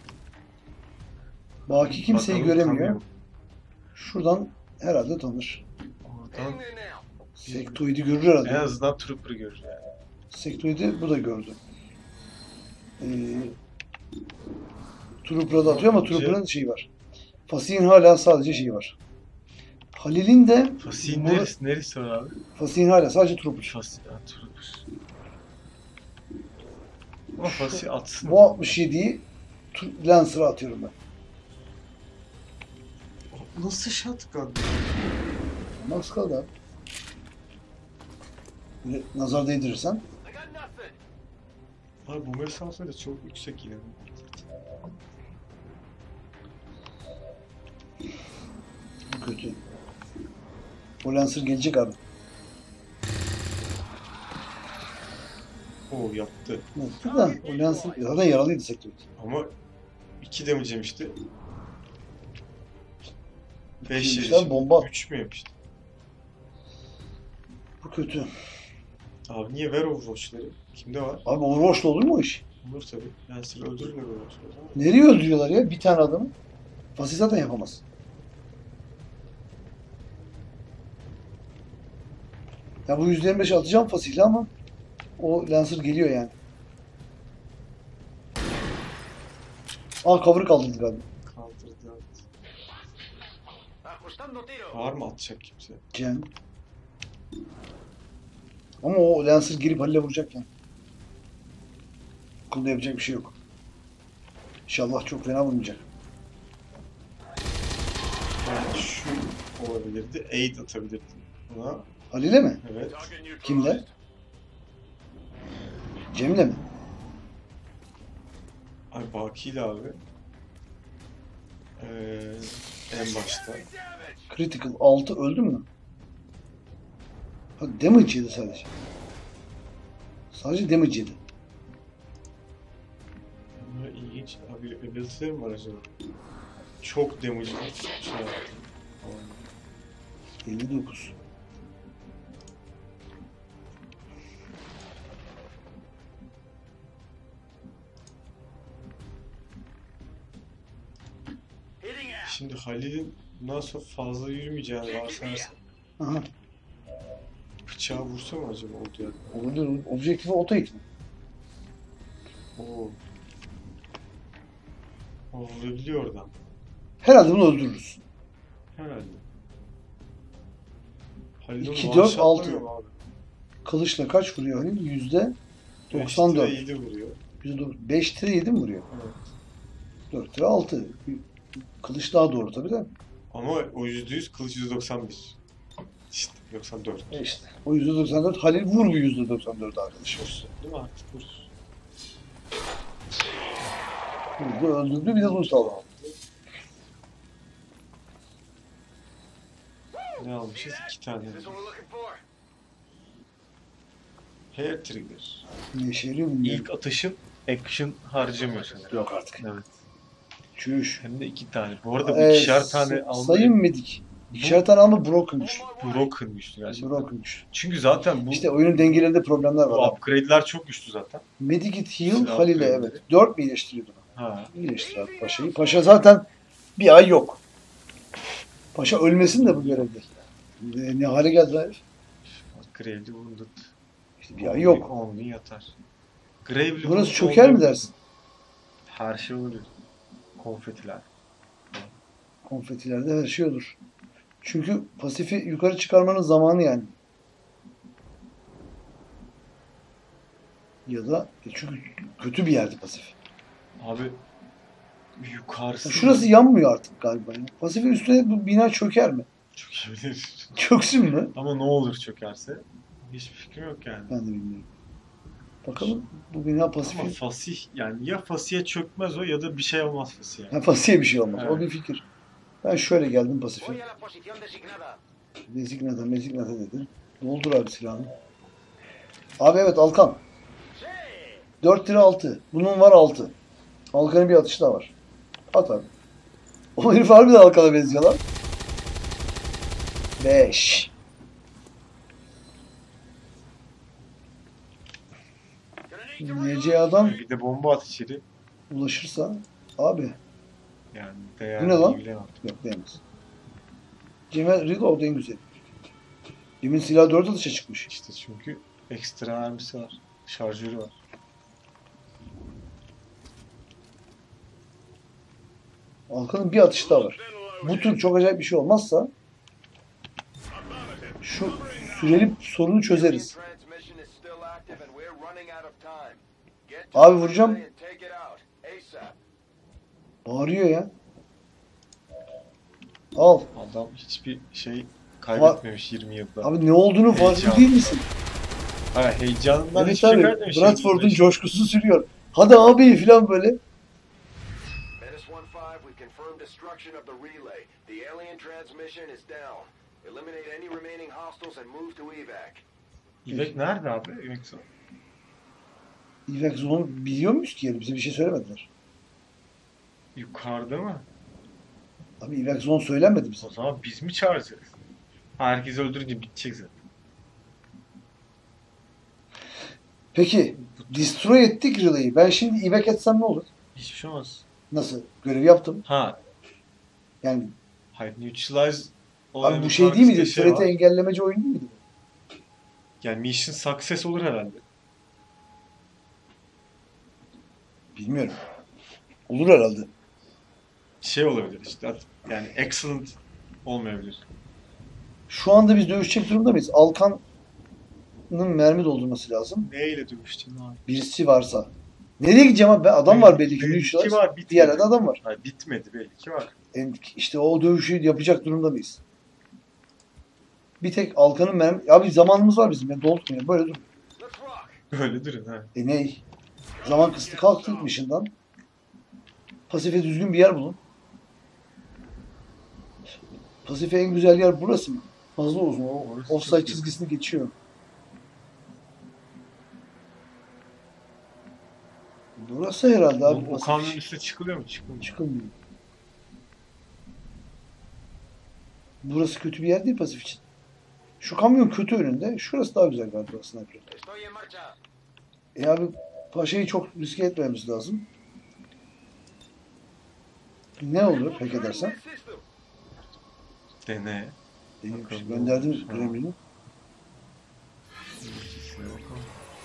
Baki kimseyi Bakalım göremiyor. kamyon. Şuradan herhalde tanır. Oradan In there now. Sektöid'i görür herhalde. en azından Trooper'ı görür yani. Sektöid'i bu da gördü. Trooper'a da atıyor ama Trooper'ın şeyi var. Fasih'in hala sadece şeyi var. Halil'in de Fasih'in bu- neresi var abi? Fasih'in hala sadece Trooper. Fasih, ha, Trooper. Ama Fasih atsın. Bu 67'yi Lancer'a atıyorum ben. Nasıl shotgun? Max kaldı abi. Böyle nazar değdirirsen. I got nothing. Abi bu mesafede çok yüksek yine. Bu kötü. O Lancer gelecek abi. Oo yattı. Yaptı da o Lancer zaten yaralıydı Sektöid. Ama 2 damage yemişti. 5 yemişler, yemişti. bomba. 3 mü yemişti? Bu kötü. Abi niye ver Overwatch'ları? Kimde var? Abi Overwatch'ta olur mu o iş? Olur tabii. Yani seni öldürürler Overwatch'ları. Nereye öldürüyorlar ya bir tane adamı? Fasih zaten yapamaz. Ya bu %25 atacağım Fasih'le ama o Lancer geliyor yani. Cover'ı kaldırdı galiba. Kaldırdı evet. Ajustando tiro. Var mı atacak kimse? Cem. Ama o Lancer girip Halil'e vuracak yani. Okulda yapacak bir şey yok. İnşallah çok fena vurmayacak. Yani şu olabilirdi. Aid atabilirdi. Buna Halil'e mi? evet. Target neutralized. Kimle? Cem'le mi? Ay Baki ile abi. En başta. Critical 6 öldü mü? Ha, damage yedi sadece. Sadece damage yedi. Ama ilginç. Abi ability'leri mi var acaba? Çok damage şey yaptı. 59. Hitting out. Şimdi Halil'in bundan sonra fazla yürümeyeceğini varsayarsak Aha. bıçağı vursa mı acaba oldu ya? Olabilir. Objektifi auto hit mi? Oo. O vurabiliyor oradan. Herhalde bunu öldürürüz. Herhalde. Halil onu 2, one 4, shotlamıyor 6. mu abi? Kılıçla kaç vuruyor Halil? %94. 7 vuruyor. %9. 5 tire 7 mi vuruyor? Evet. 4 tire 6. Kılıç daha doğru tabii de. Ama o %100 kılıç %91. İşte 94. İşte. O %94. Halil vur bu %94 arkadaşım. Vursun değil mi artık vursun. Vurdu, öldürdü bir de bunu sağlam. Ne almışız? 2 tane. Is this what we're looking for? Hair trigger. Ne işe yarıyor mu? İlk atışın action harcamıyor sanırım. Yok artık. Evet. Çüş. Hem de 2 tane. Bu arada bu Evet, ikişer tane almayı sayın medik. İkişer tane alma broken güç. broken güçlü gerçekten. Broken güç. Çünkü zaten bu, İşte oyunun dengelerinde problemler bu var. abi. upgrade'ler çok güçlü zaten. Medikit Heal Silah Halil'e upgrade'leri. evet. 4 mi iyileştiriyordu? Ha. İyileştir abi Paşa'yı. Paşa zaten bir ay yok. Paşa ölmesin de bu görevde. Ne hale geldi herif? Gravely wounded. İşte bir ay yok. 10 gün yatar. Gravely Burası wounded çöker mi oldu. dersin? Her şey olur. Konfetiler. Konfetilerde her şey olur. Çünkü pasifi yukarı çıkarmanın zamanı yani. Ya da çünkü kötü bir yerde pasif. Abi yukarısı Şurası yanmıyor artık galiba. Ya. Pasifin üstüne bu bina çöker mi? çökebilir. Çöksün mü? Ama ne olur çökerse? Hiçbir fikrim yok yani. Ben de bilmiyorum. Bakalım bu bina Ama pasifin. fasih yani ya fasiye çökmez o ya da bir şey olmaz fasiye. Ha, pasifiye bir şey olmaz. O Evet. bir fikir. Ben şöyle geldim Voy pasife. a la posición designada. Mezignata dedi. Doldur abi silahını. Abi evet Alkan. Sí. 4 lira 6. Bunun var 6. Alkan'ın bir atışı da var. At abi. O herif harbiden Alkan'a benziyor lan. 5. Gonna need to NC adam Bir de bomba at içeri. ulaşırsa abi Yani Bu değer ne lan? bilemem. yok diyemez. Cem'e reload en güzel. Cem'in silahı 4 atışa çıkmış. İşte çünkü ekstra mermisi var. Şarjörü var. Alkan'ın bir atışı daha var. Bu tür çok acayip bir şey olmazsa şu süreli sorunu çözeriz. Transmission is still active and we're running out of time. Get to Abi the vuracağım. relay and take it out. ASAP. Bağırıyor ya. Al. Adam hiçbir şey kaybetmemiş 20 yılda. Abi ne olduğunu farkında Heyecan. değil misin? Ha, heyecanından Evet hiçbir şey abi. kaybetmemiş. Bradford'un 25. coşkusu sürüyor. Hadi abi falan böyle. Menace 1-5, we confirmed destruction of the relay. The alien transmission is down. Eliminate any remaining hostiles and move to evac. İvek nerede abi? İvek son. İvek Zone biliyor muyuz ki? Bize bir şey söylemediler. Yukarıda mı? Abi İvek Zone söylenmedi bize. O zaman biz mi çağıracağız? Herkes öldürünce bitecek zaten. Peki. Destroy ettik relay'i. Ben şimdi İvek etsem ne olur? Hiçbir şey olmaz. Nasıl? Görev yaptım. Ha, Yani hayır, neutralize abi bu şey değil miydi? TRT var. engellemeci oyun değil miydi? Yani mission success olur herhalde. Bilmiyorum. Olur herhalde. Şey olabilir işte. Yani excellent olmayabilir. Şu anda biz dövüşecek durumda mıyız? Alkan'ın mermi doldurması lazım. Neyle dövüştün abi? Birisi varsa. Nereye gideceğim abi? Adam var belli ki. Belli Üç ki var. var, bitmedi. Bir yerde adam var. Hayır, bitmedi belli ki var. İşte o dövüşü yapacak durumda mıyız? Bir tek Alkan'ın mermi... Abi zamanımız var bizim. Doldurmuyor. Böyle dur. Let's rock. Öyle durun ha. Ney? Zaman kısıtlı kalktık mission'dan. Pasife düzgün bir yer bulun. Pasife en güzel yer burası mı? Fazla uzun. O Orası offside çok çizgisini geçiyor. Burası herhalde abi. O Pasif. kamyonun üstüne çıkılıyor mu? Çıkılmıyor. Çıkılmıyor. Burası kötü bir yer değil Pasif için. Şu kamyon kötü önünde. Şurası daha güzel galiba sniper. Estoy en marcha. Abi paşayı çok riske etmemiz lazım. Ne olur pek edersen? System. Dene. Bakalım. Gönderdim Ha. Gremlin'i. İkisine bakalım.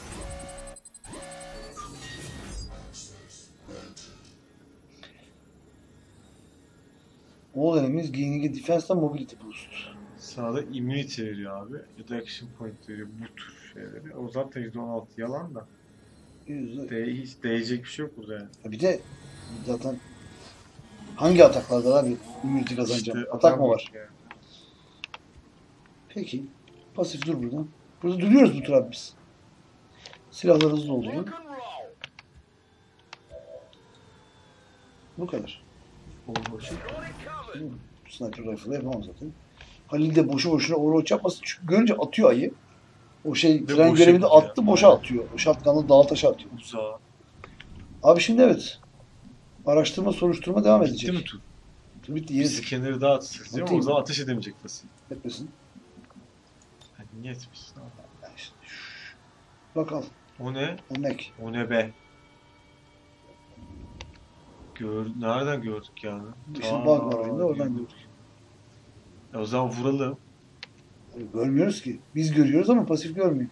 All enemies gaining a defense and mobility boost. Sağda immunity veriyor abi. Ya da action point veriyor. Bu tür şeyleri. O zaten %16 yalan da. Hiç değecek bir şey yok burada yani. Bir de zaten hangi ataklardan abi immunity kazanacağım? İşte Atak adam mı var? yok yani. Peki. Pasif dur buradan. Burada duruyoruz bu tur abi biz. Silahlarınızı doldurun. Rock and roll. Bu kadar. Overwatch'u Got it covered. Sniper rifle yapamam zaten. Halil de boşu boşuna overwatch yapmasın. Çünkü görünce atıyor ayı. O şey Ve tren boşa görevinde gidiyor. attı boşa atıyor. O shotgun'la dağa taşa atıyor. uzağa. Abi şimdi evet. Araştırma soruşturma devam Bitti edecek. mi tur? Bitti Bir yeni scanner'ı daha atacağız değil mi? Atayım. O zaman ateş edemeyecek basın. etmesin. Ha, niye etmişsin abi? Yani işte. Bakalım. O ne? Örnek. O ne be? Nereden gördük yani? Şimdi bug var oyunda oradan gördük. O zaman vuralım. Görmüyoruz ki. Biz görüyoruz ama pasif görmüyor.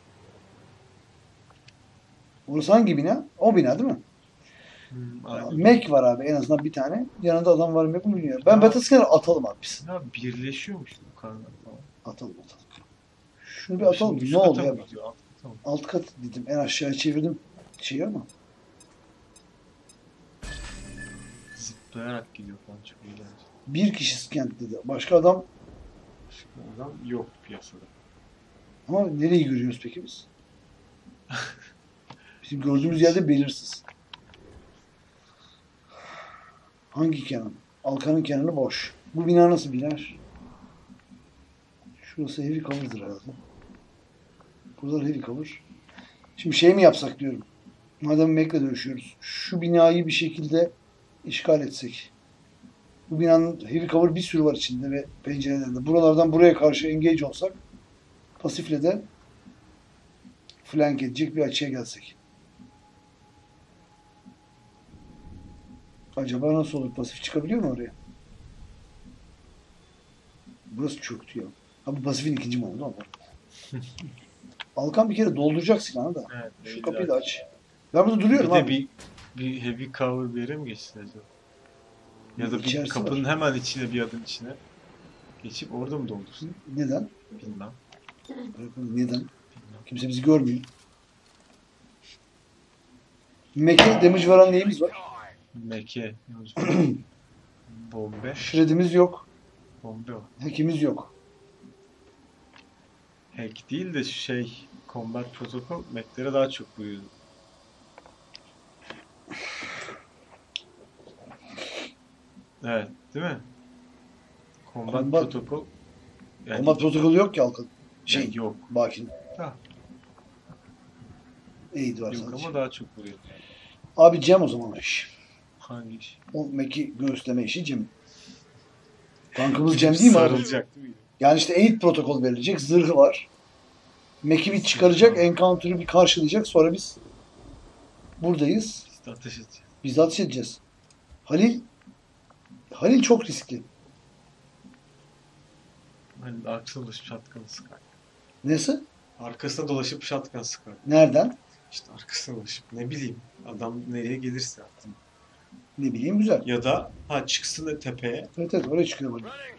Burası hangi bina? O bina değil mi? Aynen. Mac var abi en azından bir tane. Yanında adam var mı yok mu bilmiyorum. Ben Ya. Battlescanner'ı atalım abi biz. Ya birleşiyormuş bu karnlar falan. Atalım. Şunu bir atalım. Şimdi üst Ne oldu kata ya? mı gidiyor? Alt kata mı? Alt kat dedim. En aşağıya çevirdim şeyi ama. Zıplayarak gidiyor falan, çok eğlenceli. Bir kişi scan dedi. Başka adam Şimdi adam yok piyasada. ama nereyi görüyoruz peki biz? Bizim gördüğümüz yerde belirsiz. Hangi kenar? Alkanın kenarı boş. Bu bina nasıl biner? Şurası heavy cover'dır herhalde. Buralar heavy cover. Şimdi şey mi yapsak diyorum. Madem Mac'le dövüşüyoruz. Şu binayı bir şekilde işgal etsek. Bu binanın heavy cover bir sürü var içinde ve pencerelerinde. Buralardan buraya karşı engage olsak pasifle de flank edecek bir açıya gelsek. Acaba nasıl olur? Pasif çıkabiliyor mu oraya? Burası çöktü ya. Ha bu pasifin ikinci mi oldu ama? Alkan bir kere dolduracak silahını da. Evet, Şu neydi kapıyı abi? da aç. Ben burada duruyorum Bir de abi. bir heavy cover bir yere mi geçsin acaba? Ya da bir İçerisi kapının var. hemen içine, bir adım içine geçip orada mı doldursun? Neden? Bilmem. Neden? Bilmem. Kimse bizi görmüyor. Mac'e damage veren neyimiz var? Meke. Bombe. Shred'imiz yok. Bombe o. Hack'imiz yok. Hack değil de şey, Combat Protocol Mac'lere daha çok vuruyor. Evet, değil mi? Combat Combat- Protocol yani Combat protokolü yok ki Alkan. Şey, yani yok. Bakin. Ha, Aid var yok sadece. ama daha çok vuruyor. Abi Cem o zaman o iş. Hangi iş? O Mac'i göğüsleme işi Cem. Tankımız Cem değil mi abi? Sarılacak değil mi? Yani işte Aid protokol verilecek. Zırhı var. Mac'i bir çıkaracak. Encounter'ı bir karşılayacak. Sonra biz buradayız. Biz de ateş edeceğiz. Biz de ateş edeceğiz. Halil çok riskli. Hani arkasına dolaşıp shotgun sıkar. Nesi? Arkasına dolaşıp shotgun sıkar. Nereden? İşte arkasına dolaşıp ne bileyim adam nereye gelirse artık. Ne bileyim güzel. Ya da çıksın da tepeye, Evet evet oraya çıkıyor böyle. Running.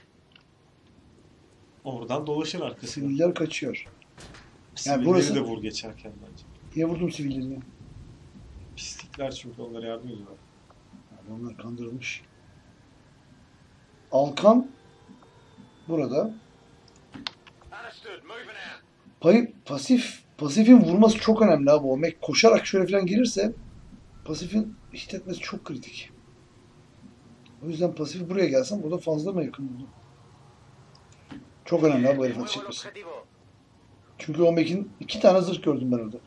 oradan dolaşır arkasına. Siviller kaçıyor. Sivilleri burası- de vur geçerken bence. Niye vurdum sivilleri? Pislikler çünkü onlara yardım ediyorlar. Onlar kandırılmış. Alkan burada. Understood. Moving out. Pasifin vurması çok önemli abi. O Mac koşarak şöyle falan gelirse pasifin hit etmesi çok kritik. O yüzden pasif buraya gelsem o da fazla mı yakın oldu? Çok önemli abi bu herif atış etmesi. Çünkü o Mac'in 2 tane zırh gördüm ben orada.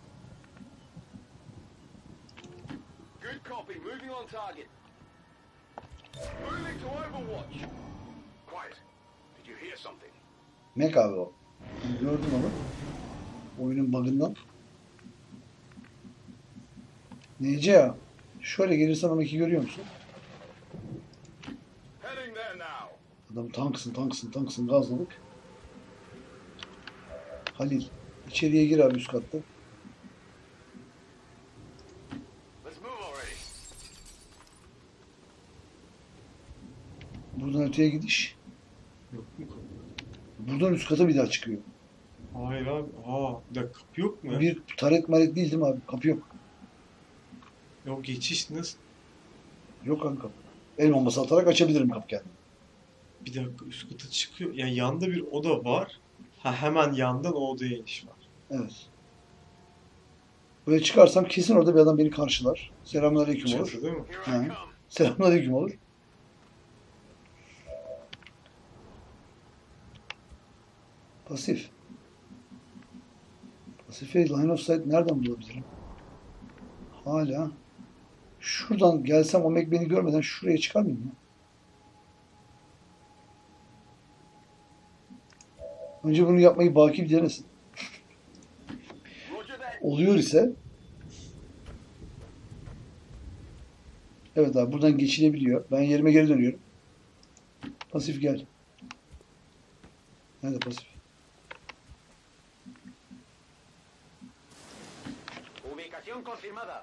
Good copy. Moving on target. Moving to Overwatch. Quiet. Did you hear something? Mac abi o. Gördüm onu. Oyunun bug'ından. Nece ya? Şöyle gelirsen o Mac'i görüyor musun? Heading there now. Adam tanksın gazladık. Halil içeriye gir abi üst katta. Let's move already. Buradan öteye gidiş. Yok mu kapı? Buradan üst kata bir daha çıkıyor. Hayır abi. Bir dakika, kapı yok mu ya? Bir taret maret değil mi abi? Kapı yok. Yok, geçiş nasıl? Yok kanka. El bombası atarak açabilirim kapı kendimi. Bir dakika, üst kata çıkıyor. Yani yanda bir oda var. Hemen yandan o odaya iniş var. Evet. Böyle çıkarsam kesin orada bir adam beni karşılar. Selamünaleyküm olur. Çatı değil mi? Here I Huh? come. Selamünaleyküm olur. Pasif. Pasife line of sight nereden bulabilirim? Hala. Şuradan gelsem o Mac beni görmeden şuraya çıkar mıyım ya? Önce bunu yapmayı baki bir denesin. Roger that. Oluyor ise evet abi buradan geçilebiliyor. Ben yerime geri dönüyorum. Pasif gel. Nerede pasif? Ubicación confirmada.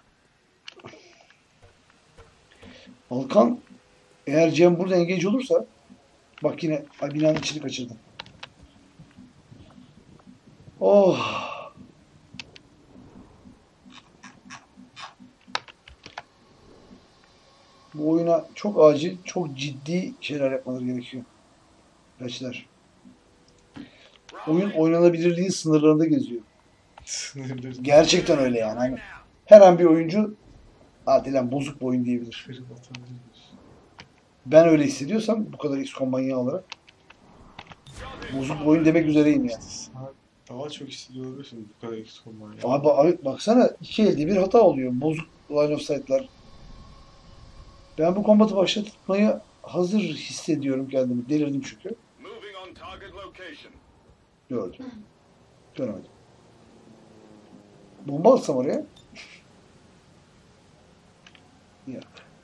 Balkan eğer Cem burada engage olursa bak yine ay, binanın içini kaçırdım. Oh. Bu oyuna çok acil, çok ciddi şeyler yapmaları gerekiyor. Gençler. Oyun oynanabilirliğin sınırlarında geziyor. Sınırları Gerçekten öyle yani. Hani her an bir oyuncu hadi lan bozuk bir oyun diyebilir. kırıp atabiliriz. Ben öyle hissediyorsam bu kadar XCOM manyağı olarak bozuk bir oyun demek üzereyim yani. Sen daha çok hissediyor olabilirsin bu kadar eksik olman ya. Abi baksana iki elde bir hata oluyor. Bozuk line of sight'lar. Ben bu kombatı başlatmaya hazır hissediyorum kendimi. Delirdim çünkü. Moving on target location. Gördüm. Göremedim. Bomba atsam oraya. Yok.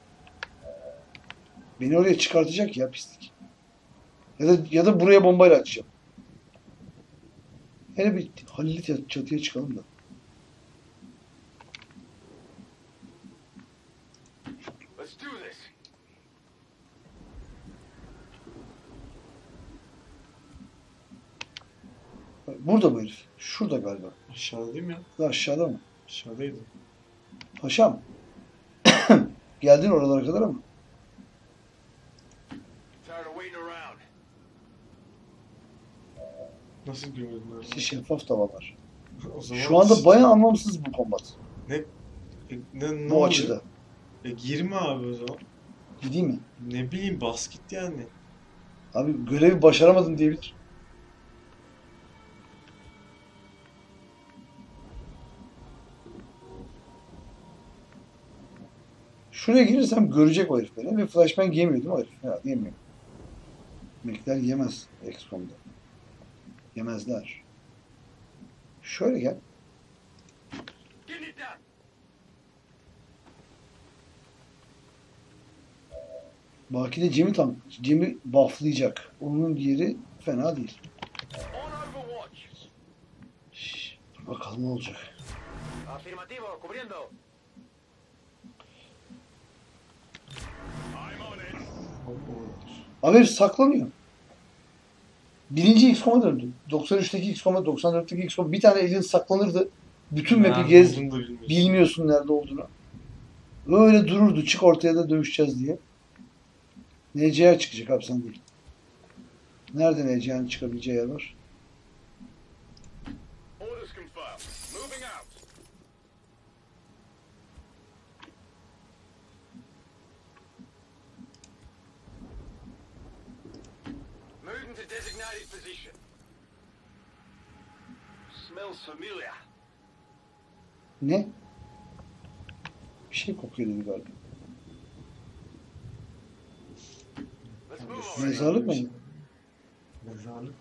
Beni oraya çıkartacak ya pislik. Ya da buraya bombayla atacağım. Hele bir Halil'i çatıya çıkalım da. Let's do this. Burada bu herif. Şurada galiba. Aşağıda değil mi ya? Daha aşağıda mı? Aşağıdaydı. Paşam. Geldin oralara kadar ama. Tired of waiting around. Nasıl görmedin öyle? İşte şeffaf da var. O zaman Şu anda bayağı anlamsız bu kombat. ne Bu oluyor? açıda. Girme abi o zaman. Gideyim mi? Ne bileyim, bas git yani. Abi görevi başaramadım diyebilir. Şuraya girirsem görecek o herif beni ve flashbang yemiyor değil mi o herif? Ya yemiyor. Mekler yemez XCOM'da. Yemezler. Şöyle gel. Getting it done. Baki de Cem'i bufflayacak. Onun yeri fena değil. On Overwatch. Şş, dur bakalım ne olacak. Afirmativo, cubriendo. I'm on it. Abi herif saklanıyor. Birinci XCOM'a döndü. 93'teki XCOM'a, 94'teki XCOM bir tane alien saklanırdı. Bütün map'i Nerede gez, olduğunu da bilmiyorsun. bilmiyorsun nerede olduğunu. Öyle dururdu, çık ortaya da dövüşeceğiz diye. NCA çıkacak abi sen değil. Nerede NCA'nın çıkabileceği yer var? Orders confirmed. Moving out. Moving to designated position. Smells familiar. Ne? Bir şey kokuyor dedi galiba. Let's move already. Mezarlık mı? Mezarlık.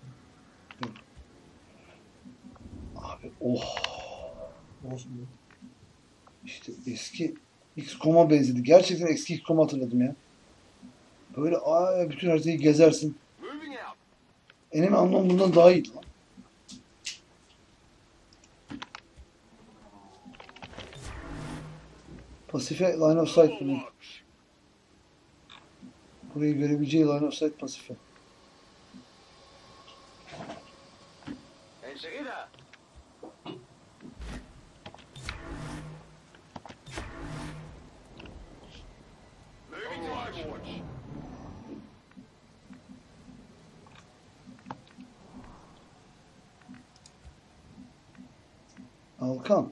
Abi oh. Olsun. İşte eski XCOM'a benzedi. Gerçekten eski XCOM'u hatırladım ya. Böyle bütün haritayı gezersin. Moving out. Enemy Unknown bundan daha iyiydi lan. Pasife line of sight bunun. Watch. Burayı görebileceği line of sight Pasife. Enseguida. Moving to Overwatch. Alkan.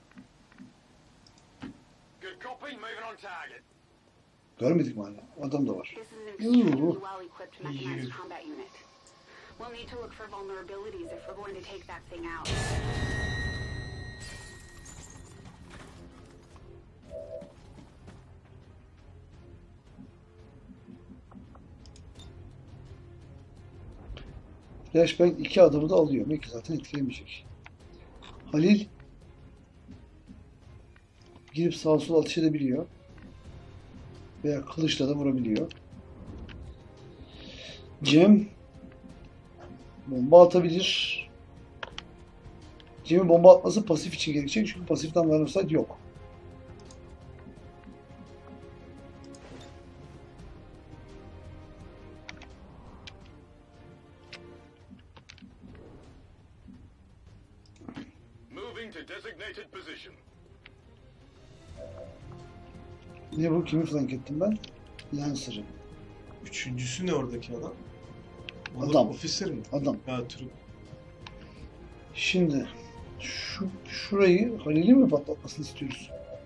Good copy. Moving on target. Görmedik mi hala? Adam da var. This is an extremely Ooh. well-equipped mechanized combat unit. We'll need to look for vulnerabilities if we're going to take that thing out. Flashbang 2 adamı da alıyor. Belki zaten etkilemeyecek. Halil girip sağa sola atış edebiliyor. Veya kılıçla da vurabiliyor. Cem bomba atabilir. Cem'in bomba atması pasif için gerekecek. Çünkü pasiften line of sight yok. Moving to designated position. Ne bu? Kimi flank ettim ben? Lancer'ı. Üçüncüsü ne oradaki adam? O da Adam. officer mi? Adam. Ha, Türk. Şimdi şurayı Halil'i mi patlatmasını istiyoruz?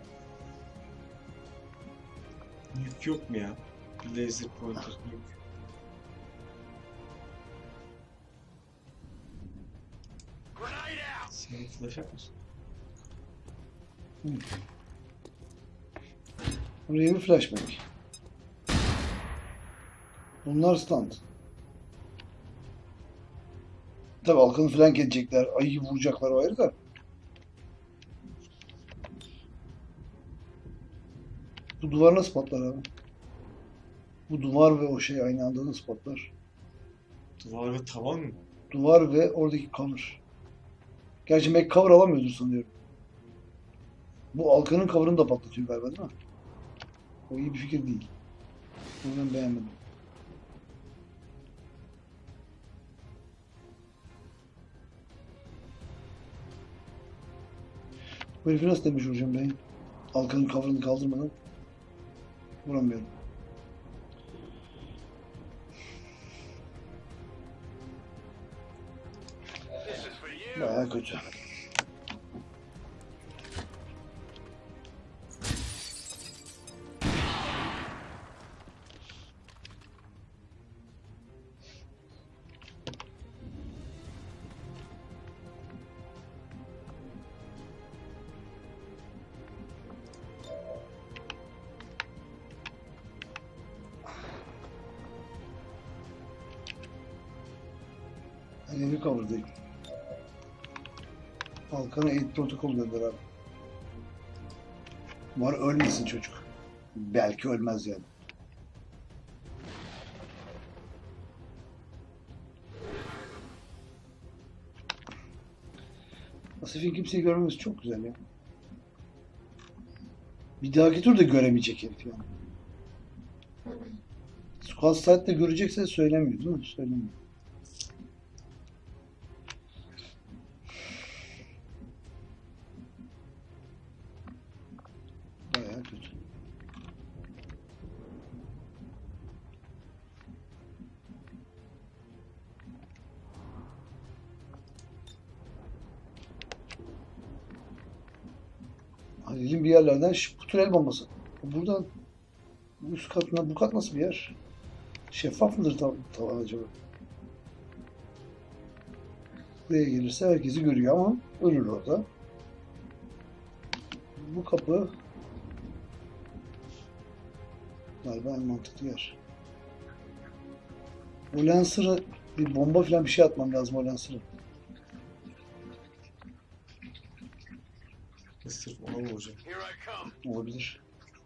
Yük yok mu ya? Bir laser pointer yük. Grenade out. Sen flash at mısın? Buraya bir flashbang. Bunlar stand. Tabi Alkan'ı flank edecekler. Ayıyı vuracaklar o ayrı da. Bu duvar nasıl patlar abi? Bu duvar ve o şey aynı anda nasıl patlar? Duvar ve tavan mı? Duvar ve oradaki cover. Gerçi Mac cover alamıyordur sanıyorum. Bu Alkan'ın cover'ını da patlatıyor galiba değil mi? O iyi bir fikir değil. Onu ben beğenmedim. Bu herifi nasıl demiş hocam ben? Alkan'ın cover'ını kaldırmadan vuramıyorum. This is for you. Bayağı kötü. Ben yeni cover'dayım. Alkan'a aid protokol gönder abi. Var ölmesin çocuk. Belki ölmez yani. Pasif'in kimseyi görmemiz çok güzel ya. Bir dahaki tur da göremeyecek herif yani. Squad Sight'te görecekse söylemiyor değil mi? Söylemiyor. Bayağı kötü. Halil'in bir yerlerden bu tünel bombası. Buradan bu üst katına bu kat nasıl bir yer? Şeffaf mıdır tavan acaba? Buraya gelirse herkesi görüyor ama ölür orada. Bu kapı galiba en mantıklı yer. O Lancer'ı bir bomba falan bir şey atmam lazım o Lancer'ı. Sırf ona mı hocam? Here I come. Olabilir.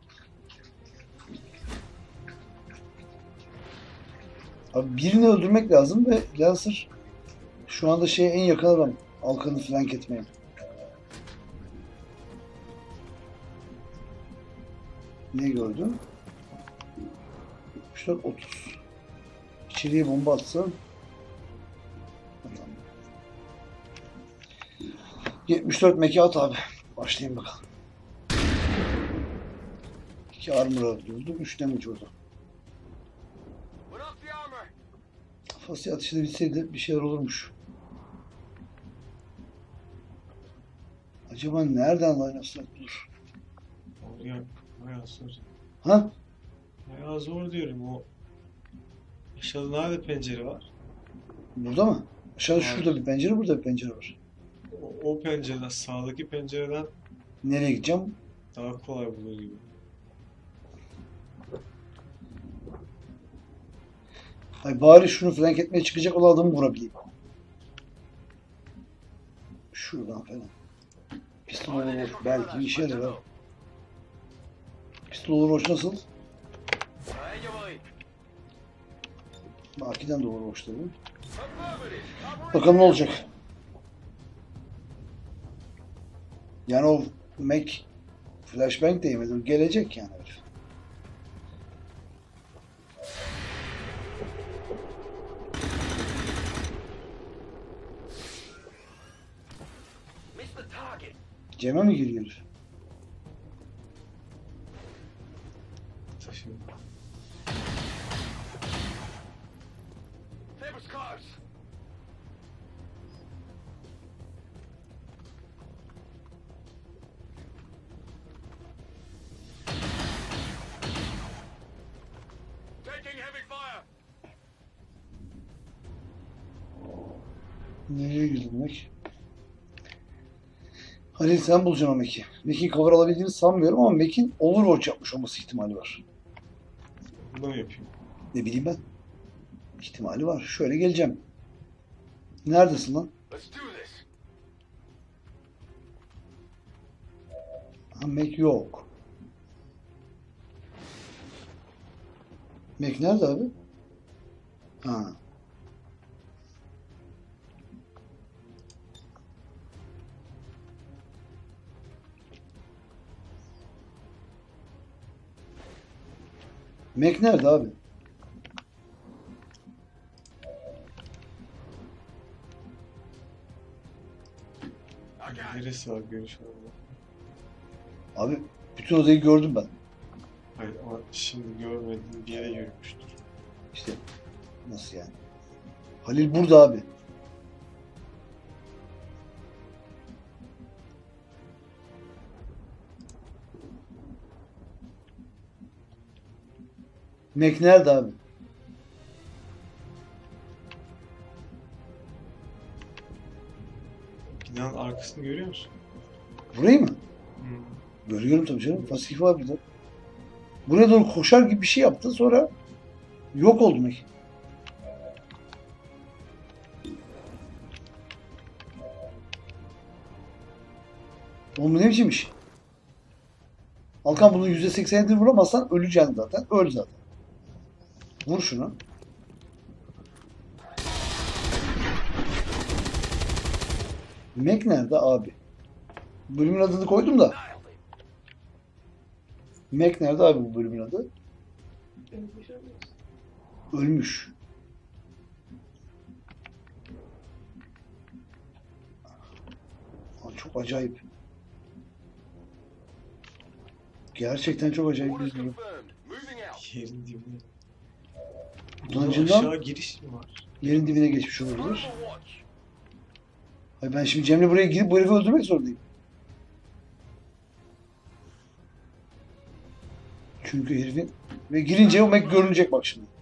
Abi birini öldürmek lazım ve Lancer şu anda şeye en yakın adam. Alkan'ı flank etmeye. Ne gördüm? 64 30. İçeriye bomba atsam. Tamam. 74 meki at abi. Başlayayım bakalım. 2 armor öldürdüm. 3 damage oldu. Put up the armor. Fasya atışı da bitseydi bir şeyler olurmuş. Acaba nereden line of sight bulur? Ya, bayağı zor. Ha? Bayağı zor diyorum o. Aşağıda nerede pencere var? Burada mı? Aşağıda şurada bir pencere, burada bir pencere var. O pencereden, sağdaki pencereden Nereye gideceğim? daha kolay bulur gibi. Ay bari şunu flank etmeye çıkacak olan adamı vurabileyim. Şuradan falan. Pistol overwatch belki bir işe yarar. Pistol overwatch nasıl? Ahí yo voy. Baki'den de overwatch tabii. Affirmative. Bakalım ne olacak. Yani o Mac flashbang de yemedi. Gelecek yani. Miss the target. Cem'e mi giriyor? Taşıyım. There was cars. Taking heavy fire. Nereye girdin Mac? Halil sen bulacaksın o Mac'i. Mac'in cover alabildiğini sanmıyorum ama Mac'in overwatch yapmış olması ihtimali var. Bunu mu yapayım? Ne bileyim ben. İhtimali var. Şöyle geleceğim. Neredesin lan? Let's do this. Ha, Mac yok. Mac nerede abi? Ha. Mac nerede abi? I got it. Neresi var görüş olarak? Abi bütün odayı gördüm ben. Hayır ama şimdi görmediğim bir yere yürümüştür. İşte nasıl yani? Halil burada abi. Mac nerede abi? Binanın arkasını görüyor musun? Burayı mı? Görüyorum tabii canım. Pasif var burada. Buraya doğru koşar gibi bir şey yaptı. Sonra yok oldu Mac. Oğlum bu ne biçim iş? Alkan bunu %80'dir vuramazsan öleceksin zaten. Öl zaten. Vur şunu. Mac nerede abi? Bölümün adını koydum da. Mac nerede abi bu bölümün adı? Ölmüş. Aa, çok acayip. Gerçekten çok acayip bir Orders durum. confirmed. Moving out. Yerin dibine. Utancından Aşağı giriş mi var? yerin dibine geçmiş olabilir. Overwatch. Hayır, ben şimdi Cem'le buraya girip bu herifi öldürmek zorundayım. Çünkü herifin... Ve girince o Mac görünecek bak şimdi.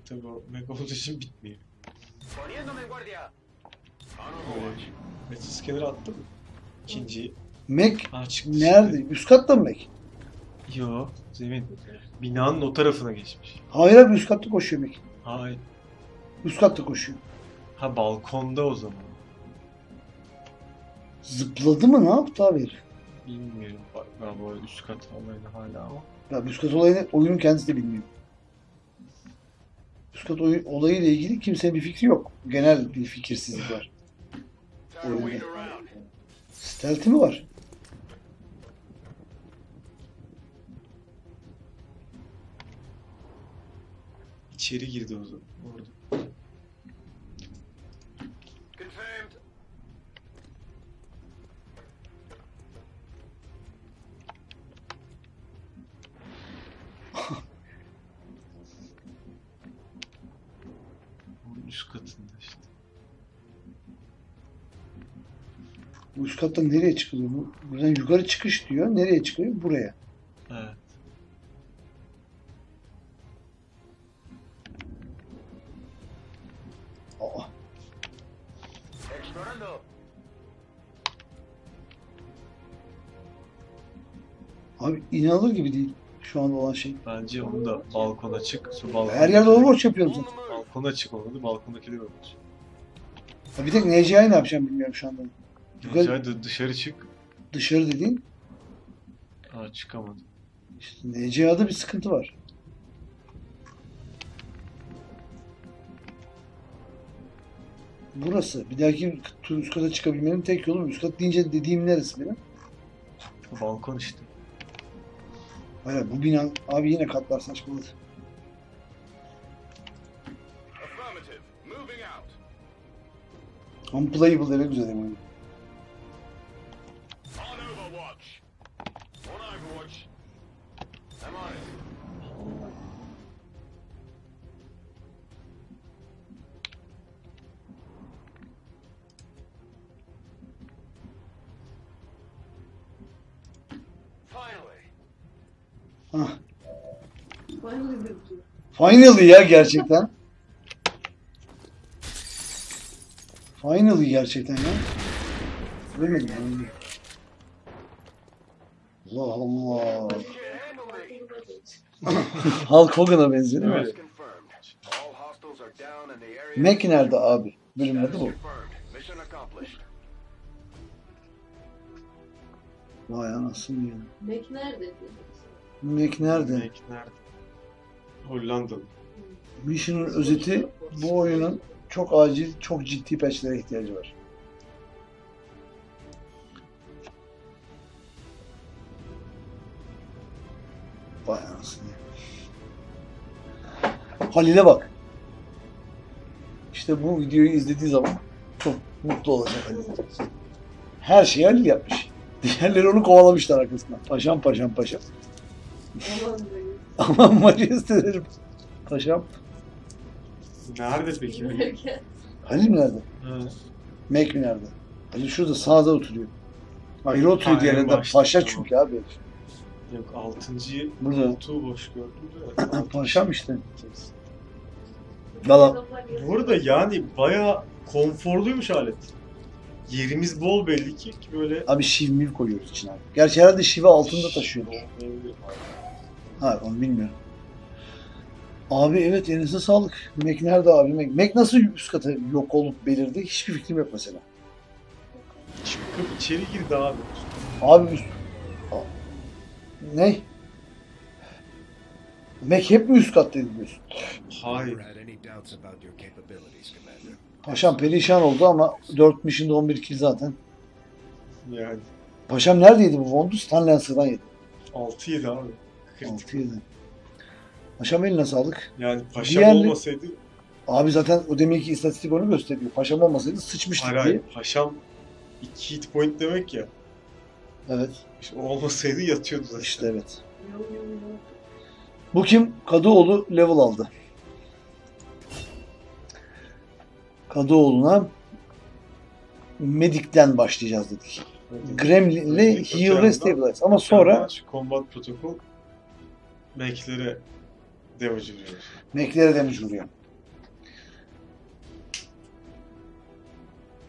Tabii o Mac olduğu için bitmiyor. Poniéndome en guardia. Öyle. Metal scanner attı mı? İkinciyi. Mac Çıkmış. nerede? Üst katta mı Mac? Yo, zemin. Binanın o tarafına geçmiş. Hayır abi üst katta koşuyor Mac. Hayır. Üst katta koşuyor. Ha balkonda o zaman. Zıpladı mı ne yaptı abi herif? Bilmiyorum. Ben bu üst kat olayını hala ama. Ya üst kat olayını oyunun kendisi de bilmiyor. Üst kat olayıyla ilgili kimsenin bir fikri yok. Genel bir fikirsizlik var. Time to wait around. Stealth'i mi var? İçeri girdi o zaman. Orada. Confirmed. Onun üst katında işte. Bu üst kattan nereye çıkılıyor? Buradan yukarı çıkış diyor. Nereye çıkıyor? Buraya. Evet. Aa, Explorando. abi inanılır gibi değil şu anda olan şey. Bence onu da balkon açık. Su balkon. Her yerde Overwatch yapıyorum zaten. Balkon açık olmadı. Balkondakileri olmuş. Ya bir tek NCI'yi ne yapacağım bilmiyorum şu anda. Yukarı, Hadi dışarı çık. dışarı dediğin Aa çıkamadı. işte NCI'de bir sıkıntı var. Burası. Bir dahaki üst kata çıkabilmenin tek yolu üst kat deyince dediğim neresi benim? Balkon işte. Hayır bu bina abi yine katlar saçmaladı. Affirmative. Moving out. Unplayable demek üzereyim oyunu. On Overwatch. On Overwatch. I'm on it. Finally. Hah. Finally ya gerçekten. Finally gerçekten ya. Ölmedim ben öldüm. Allah Allah. Can't handle me. Hulk Hogan'a benziyor değil mi? Evet. Confirmed. All hostiles are down and the area. Mac nerede abi? Bölüm adı bu. Confirmed. Mission accomplished. Vay anasını ya. Mac nerede? Mac nerede? Mac nerede? Hollandalı. Mission'ın özeti bu oyunun çok acil, çok ciddi patchlere ihtiyacı var. Vay anasını ya. Halil'e bak. İşte bu videoyu izlediği zaman çok mutlu olacak Halil. Her şeyi Halil yapmış. Diğerleri onu kovalamışlar arkasından. Paşam paşam paşam. Aman be. Aman majesteleri. Paşam. Nerede peki? Derken, Halil nerede? Ha. Mac mi nerede? Halil şurada sağda oturuyor. Ayrı oturuyor Hayır, diğerlerinden. başta, Paşa tamam. çünkü abi. Yok 6.'yı Burada. koltuğu boş gördüm de. Paşam işte. Valla Bu arada yani bayağı konforluymuş alet. Yerimiz bol belli ki böyle. abi şiv miv koyuyoruz içine abi. Gerçi herhalde şivi altında taşıyordur. Ha onu bilmiyorum. Abi evet elinize sağlık. Mac nerede abi? Mac nasıl üst kata yok olup belirdi? Hiçbir fikrim yok mesela. Çıkıp içeri girdi abi. Abi ne? Mac hep mi üst kattaydı diyorsun? Hayır. Never had any doubts about your capabilities, Commander. Paşam perişan oldu ama 4 mission'da 11 kill zaten. Yani Paşam neredeydi bu Wondu? Stan Lancer'dan yedi. 6-7 abi. Kritik. 6 yedi. Paşam eline sağlık. Yani paşam Diğerli- olmasaydı Abi zaten o deminki istatistik onu gösteriyor. Paşam olmasaydı sıçmıştık hayır, diye. hayır. Paşam 2 hit point demek ya. Evet. İşte o olmasaydı yatıyordu zaten. İşte evet. yo, yo, yo. Bu kim? Kadıoğlu level aldı. Kadıoğlu'na Medic'ten başlayacağız dedik. Gremlin'le Heal ve Stabilize. Ama sonra Şu combat protokol Mac'lere damage vuruyor. Mac'lere damage vuruyor.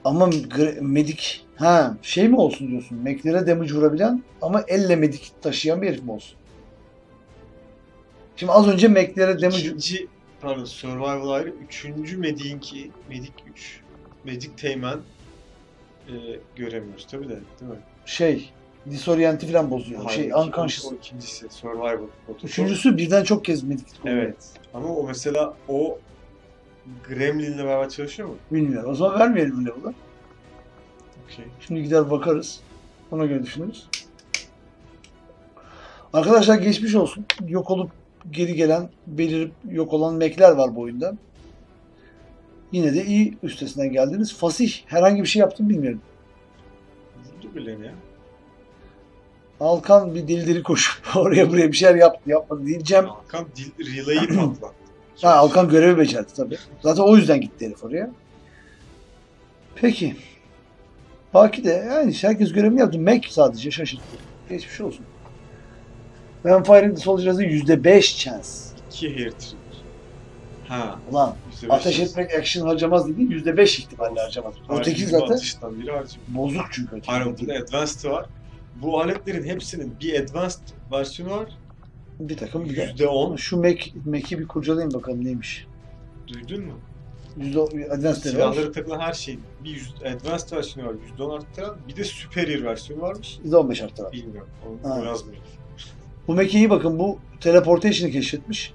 Ama medik şey mi olsun diyorsun? Mek'lere damage vurabilen ama elle medik taşıyan bir herif mi olsun? Şimdi az önce Mek'lere damage... İkinci, pardon, Survival ayrı. Üçüncü Medic'inki, Medic 3. Medic Teğmen göremiyoruz tabii de, değil mi? Şey, disorienti falan bozuyor. Hayır, Unconscious. o ikincisi Survival protokol. Üçüncüsü birden çok kez medik kullanıyor. Evet. Ama o mesela o Gremlin'le beraber çalışıyor mu? Bilmiyorum. O zaman vermeyelim level'ı. Okey. Şimdi gider bakarız. Ona göre düşünürüz. Arkadaşlar geçmiş olsun. Yok olup geri gelen, belirip yok olan Mek'ler var bu oyunda. Yine de iyi üstesinden geldiniz. Fasih herhangi bir şey yaptım bilmiyorum. Vurdu bile ya. Alkan bir deli koşup oraya buraya bir şeyler yaptı yapmadı diyeceğim. Alkan relay'i patlattı. Ha, Alkan görevi becerdi tabii. Zaten o yüzden gitti herif oraya. Peki. Baki de yani herkes görevini yaptı. Mac sadece şaşırttı. Geçmiş olsun. Ben Firing the Soldiers'ı %5 chance. 2 hair trigger. Ha. Ulan %5 ateş chance. etmek action harcamaz dediğin %5 ihtimalle harcamaz. Öteki Harcama zaten atıştan biri harcıyor. bozuk çünkü öteki. Hayır, bunun advanced'ı var. Bu aletlerin hepsinin bir advanced versiyonu var. Bir takım bir de. %10. Şu Mac'i bir kurcalayın bakalım neymiş. Duydun mu? Advanced'leri var. Silahları takılan her şeyin bir advanced versiyonu var. %10 arttıran. Bir de superior versiyonu varmış. %15 arttıran. Bilmiyorum. Ha. Onu yazmıyor. Bu Mac'e iyi bakın. Bu teleportation'ı keşfetmiş.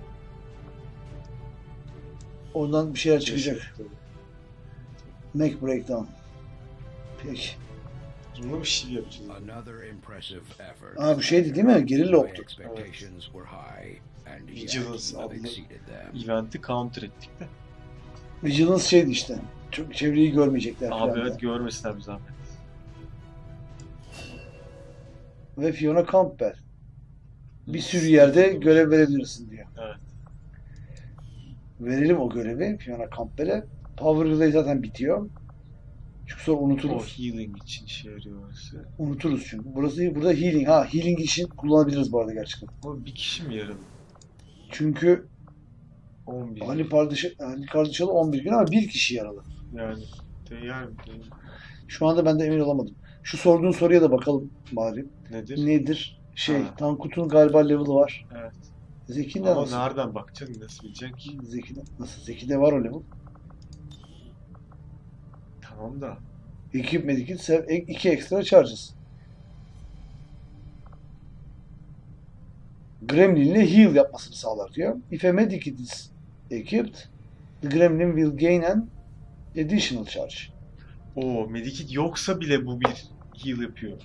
Oradan bir şeyler çıkacak. Mac breakdown. Peki. Bununla bir şey yapacağız. Another impressive effort. Aa, bu şeydi değil mi? Gerilla My optu. expectations were high, and yet Vigilance I've adlı exceeded them. Event'i counter ettik de. Vigilance şeydi işte. Çok çevreyi görmeyecekler falan. Abi da. evet, görmesinler bir zahmet. Ve Fiona Campbell. Bir sürü yerde görev verebilirsin diyor. Evet. Verelim o görevi Fiona Campbell'e. Power Relay zaten bitiyor. Çünkü sonra O unuturuz. healing için işe yarıyor orası. Unuturuz çünkü. Burada healing. Ha, healing için kullanabiliriz bu arada gerçekten. Ama bir kişi mi yaralı? Çünkü 11. Ali Kardeşalı 11 gün ama bir kişi yaralı. Yani değer mi? Değil. Şu anda ben de emin olamadım. Şu sorduğun soruya da bakalım bari. Nedir? Nedir? Ha. Tankut'un galiba level'ı var. Evet. Zeki'de Ama nasıl? nereden bakacaksın? Nasıl bileceksin ki? Zeki'de nasıl? Zeki'de var o level. Tamam da. Ekip medikit 2 ekstra charges. Gremlin'le heal yapmasını sağlar diyor. If a medikit is equipped, the gremlin will gain an additional charge. O medikit yoksa bile bu bir heal yapıyor.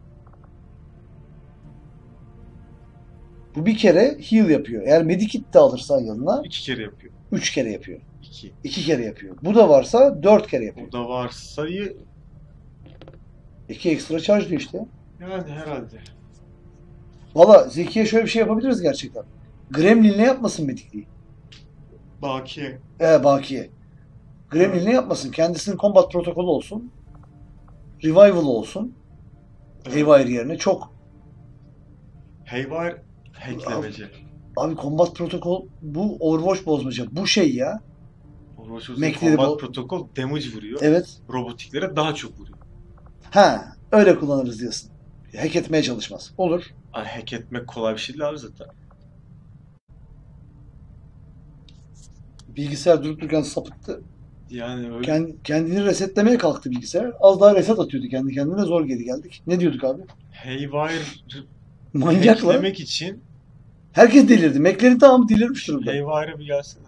Bu bir kere heal yapıyor. Eğer medikit de alırsan yanına 2 kere yapıyor. 3 kere yapıyor. 2. 2 kere yapıyor. Bu da varsa 4 kere yapıyor. O da var sayı 2 ekstra charge diyor işte. yani herhalde. Valla Zeki'ye şöyle bir şey yapabiliriz gerçekten. Gremlin'le yapmasın medikliği. Bakiye. Bakiye. Gremlin'le yapmasın. Kendisinin combat protokolü olsun. Revival olsun. Evet. Haywire yerine çok. Haywire hacklemece. Abi combat protokol bu Overwatch bozmaca. Bu şey ya. Overwatch Mac'leri Combat protokol damage vuruyor. Evet. Robotiklere daha çok vuruyor. Ha, öyle kullanırız diyorsun. Hack etmeye çalışmaz. Olur. Ay, hack etmek kolay bir şey değil abi zaten. Bilgisayar durup dururken sapıttı. Yani öyle. Kendini resetlemeye kalktı bilgisayar. Az daha reset atıyordu kendi kendine. Zor geri geldik. Ne diyorduk abi? Haywire Manyak lan. hacklemek için Herkes delirdi. Mac'lerin tamamı delirmiş durumda. Haywire'a bir gelsene.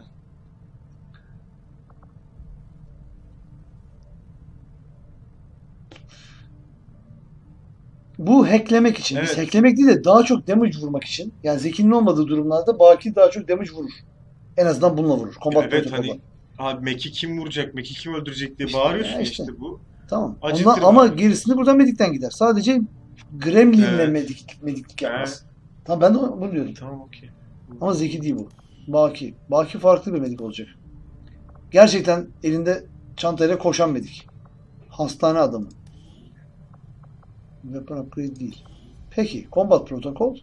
Bu hacklemek için. Biz Evet. hacklemek değil de daha çok damage vurmak için. Yani Zeki'nin olmadığı durumlarda Baki daha çok damage vurur. En azından bununla vurur. Combat Evet, protokolü. hani abi Mac'i kim vuracak, Mac'i kim öldürecek diye bağırıyorsun ya ya işte. işte bu. Tamam. Acıtır Ama bari. gerisini buradan medikten gider. Sadece Gremlin'le Evet. mediklik yapmaz. Tamam, ben de bunu diyorum. Tamam, okey. Ama Zeki değil bu. Baki. Baki farklı bir medik olacak. Gerçekten elinde çantayla koşan medik. Hastane adamı. Weapon upgrade değil. Peki. Combat protokol.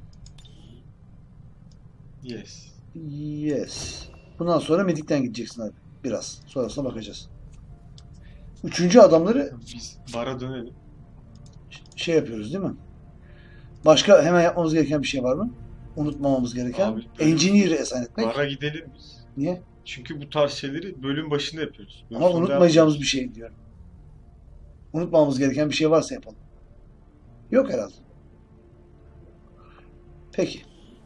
Yes. Yes. Bundan sonra medikten gideceksin abi. Biraz. Sonrasına bakacağız. Üçüncü adamları Biz bara dönelim. şey yapıyoruz değil mi? Başka hemen yapmamız gereken bir şey var mı? Unutmamamız gereken. Abi, Engineer'i esen etmek. Bara gidelim biz. Niye? Çünkü bu tarz şeyleri bölüm başında yapıyoruz. Bölüm Ama sonunda unutmayacağımız bir yapmıyoruz. şey diyorum. Unutmamamız gereken bir şey varsa yapalım. Yok herhalde. Peki.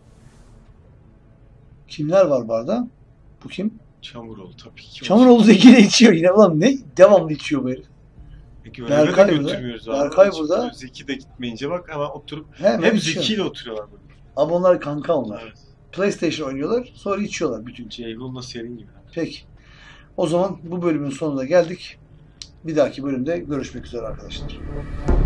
Kimler var barda? Bu kim? Çamuroğlu tabii ki. Çamuroğlu Zeki de içiyor yine. Ulan ne? Devamlı içiyor bu herif. Göreve de Berkay burada. götürmüyoruz abi. Berkay Hiç burada. böyle Zeki de gitmeyince bak hemen oturup Hemen hep içiyor. Zeki ile oturuyorlar böyle. Ama onlar kanka onlar. Evet. PlayStation oynuyorlar. Sonra içiyorlar bütün. Ceyhun'la Serin gibi. Peki. O zaman bu bölümün sonuna geldik. Bir dahaki bölümde görüşmek üzere arkadaşlar.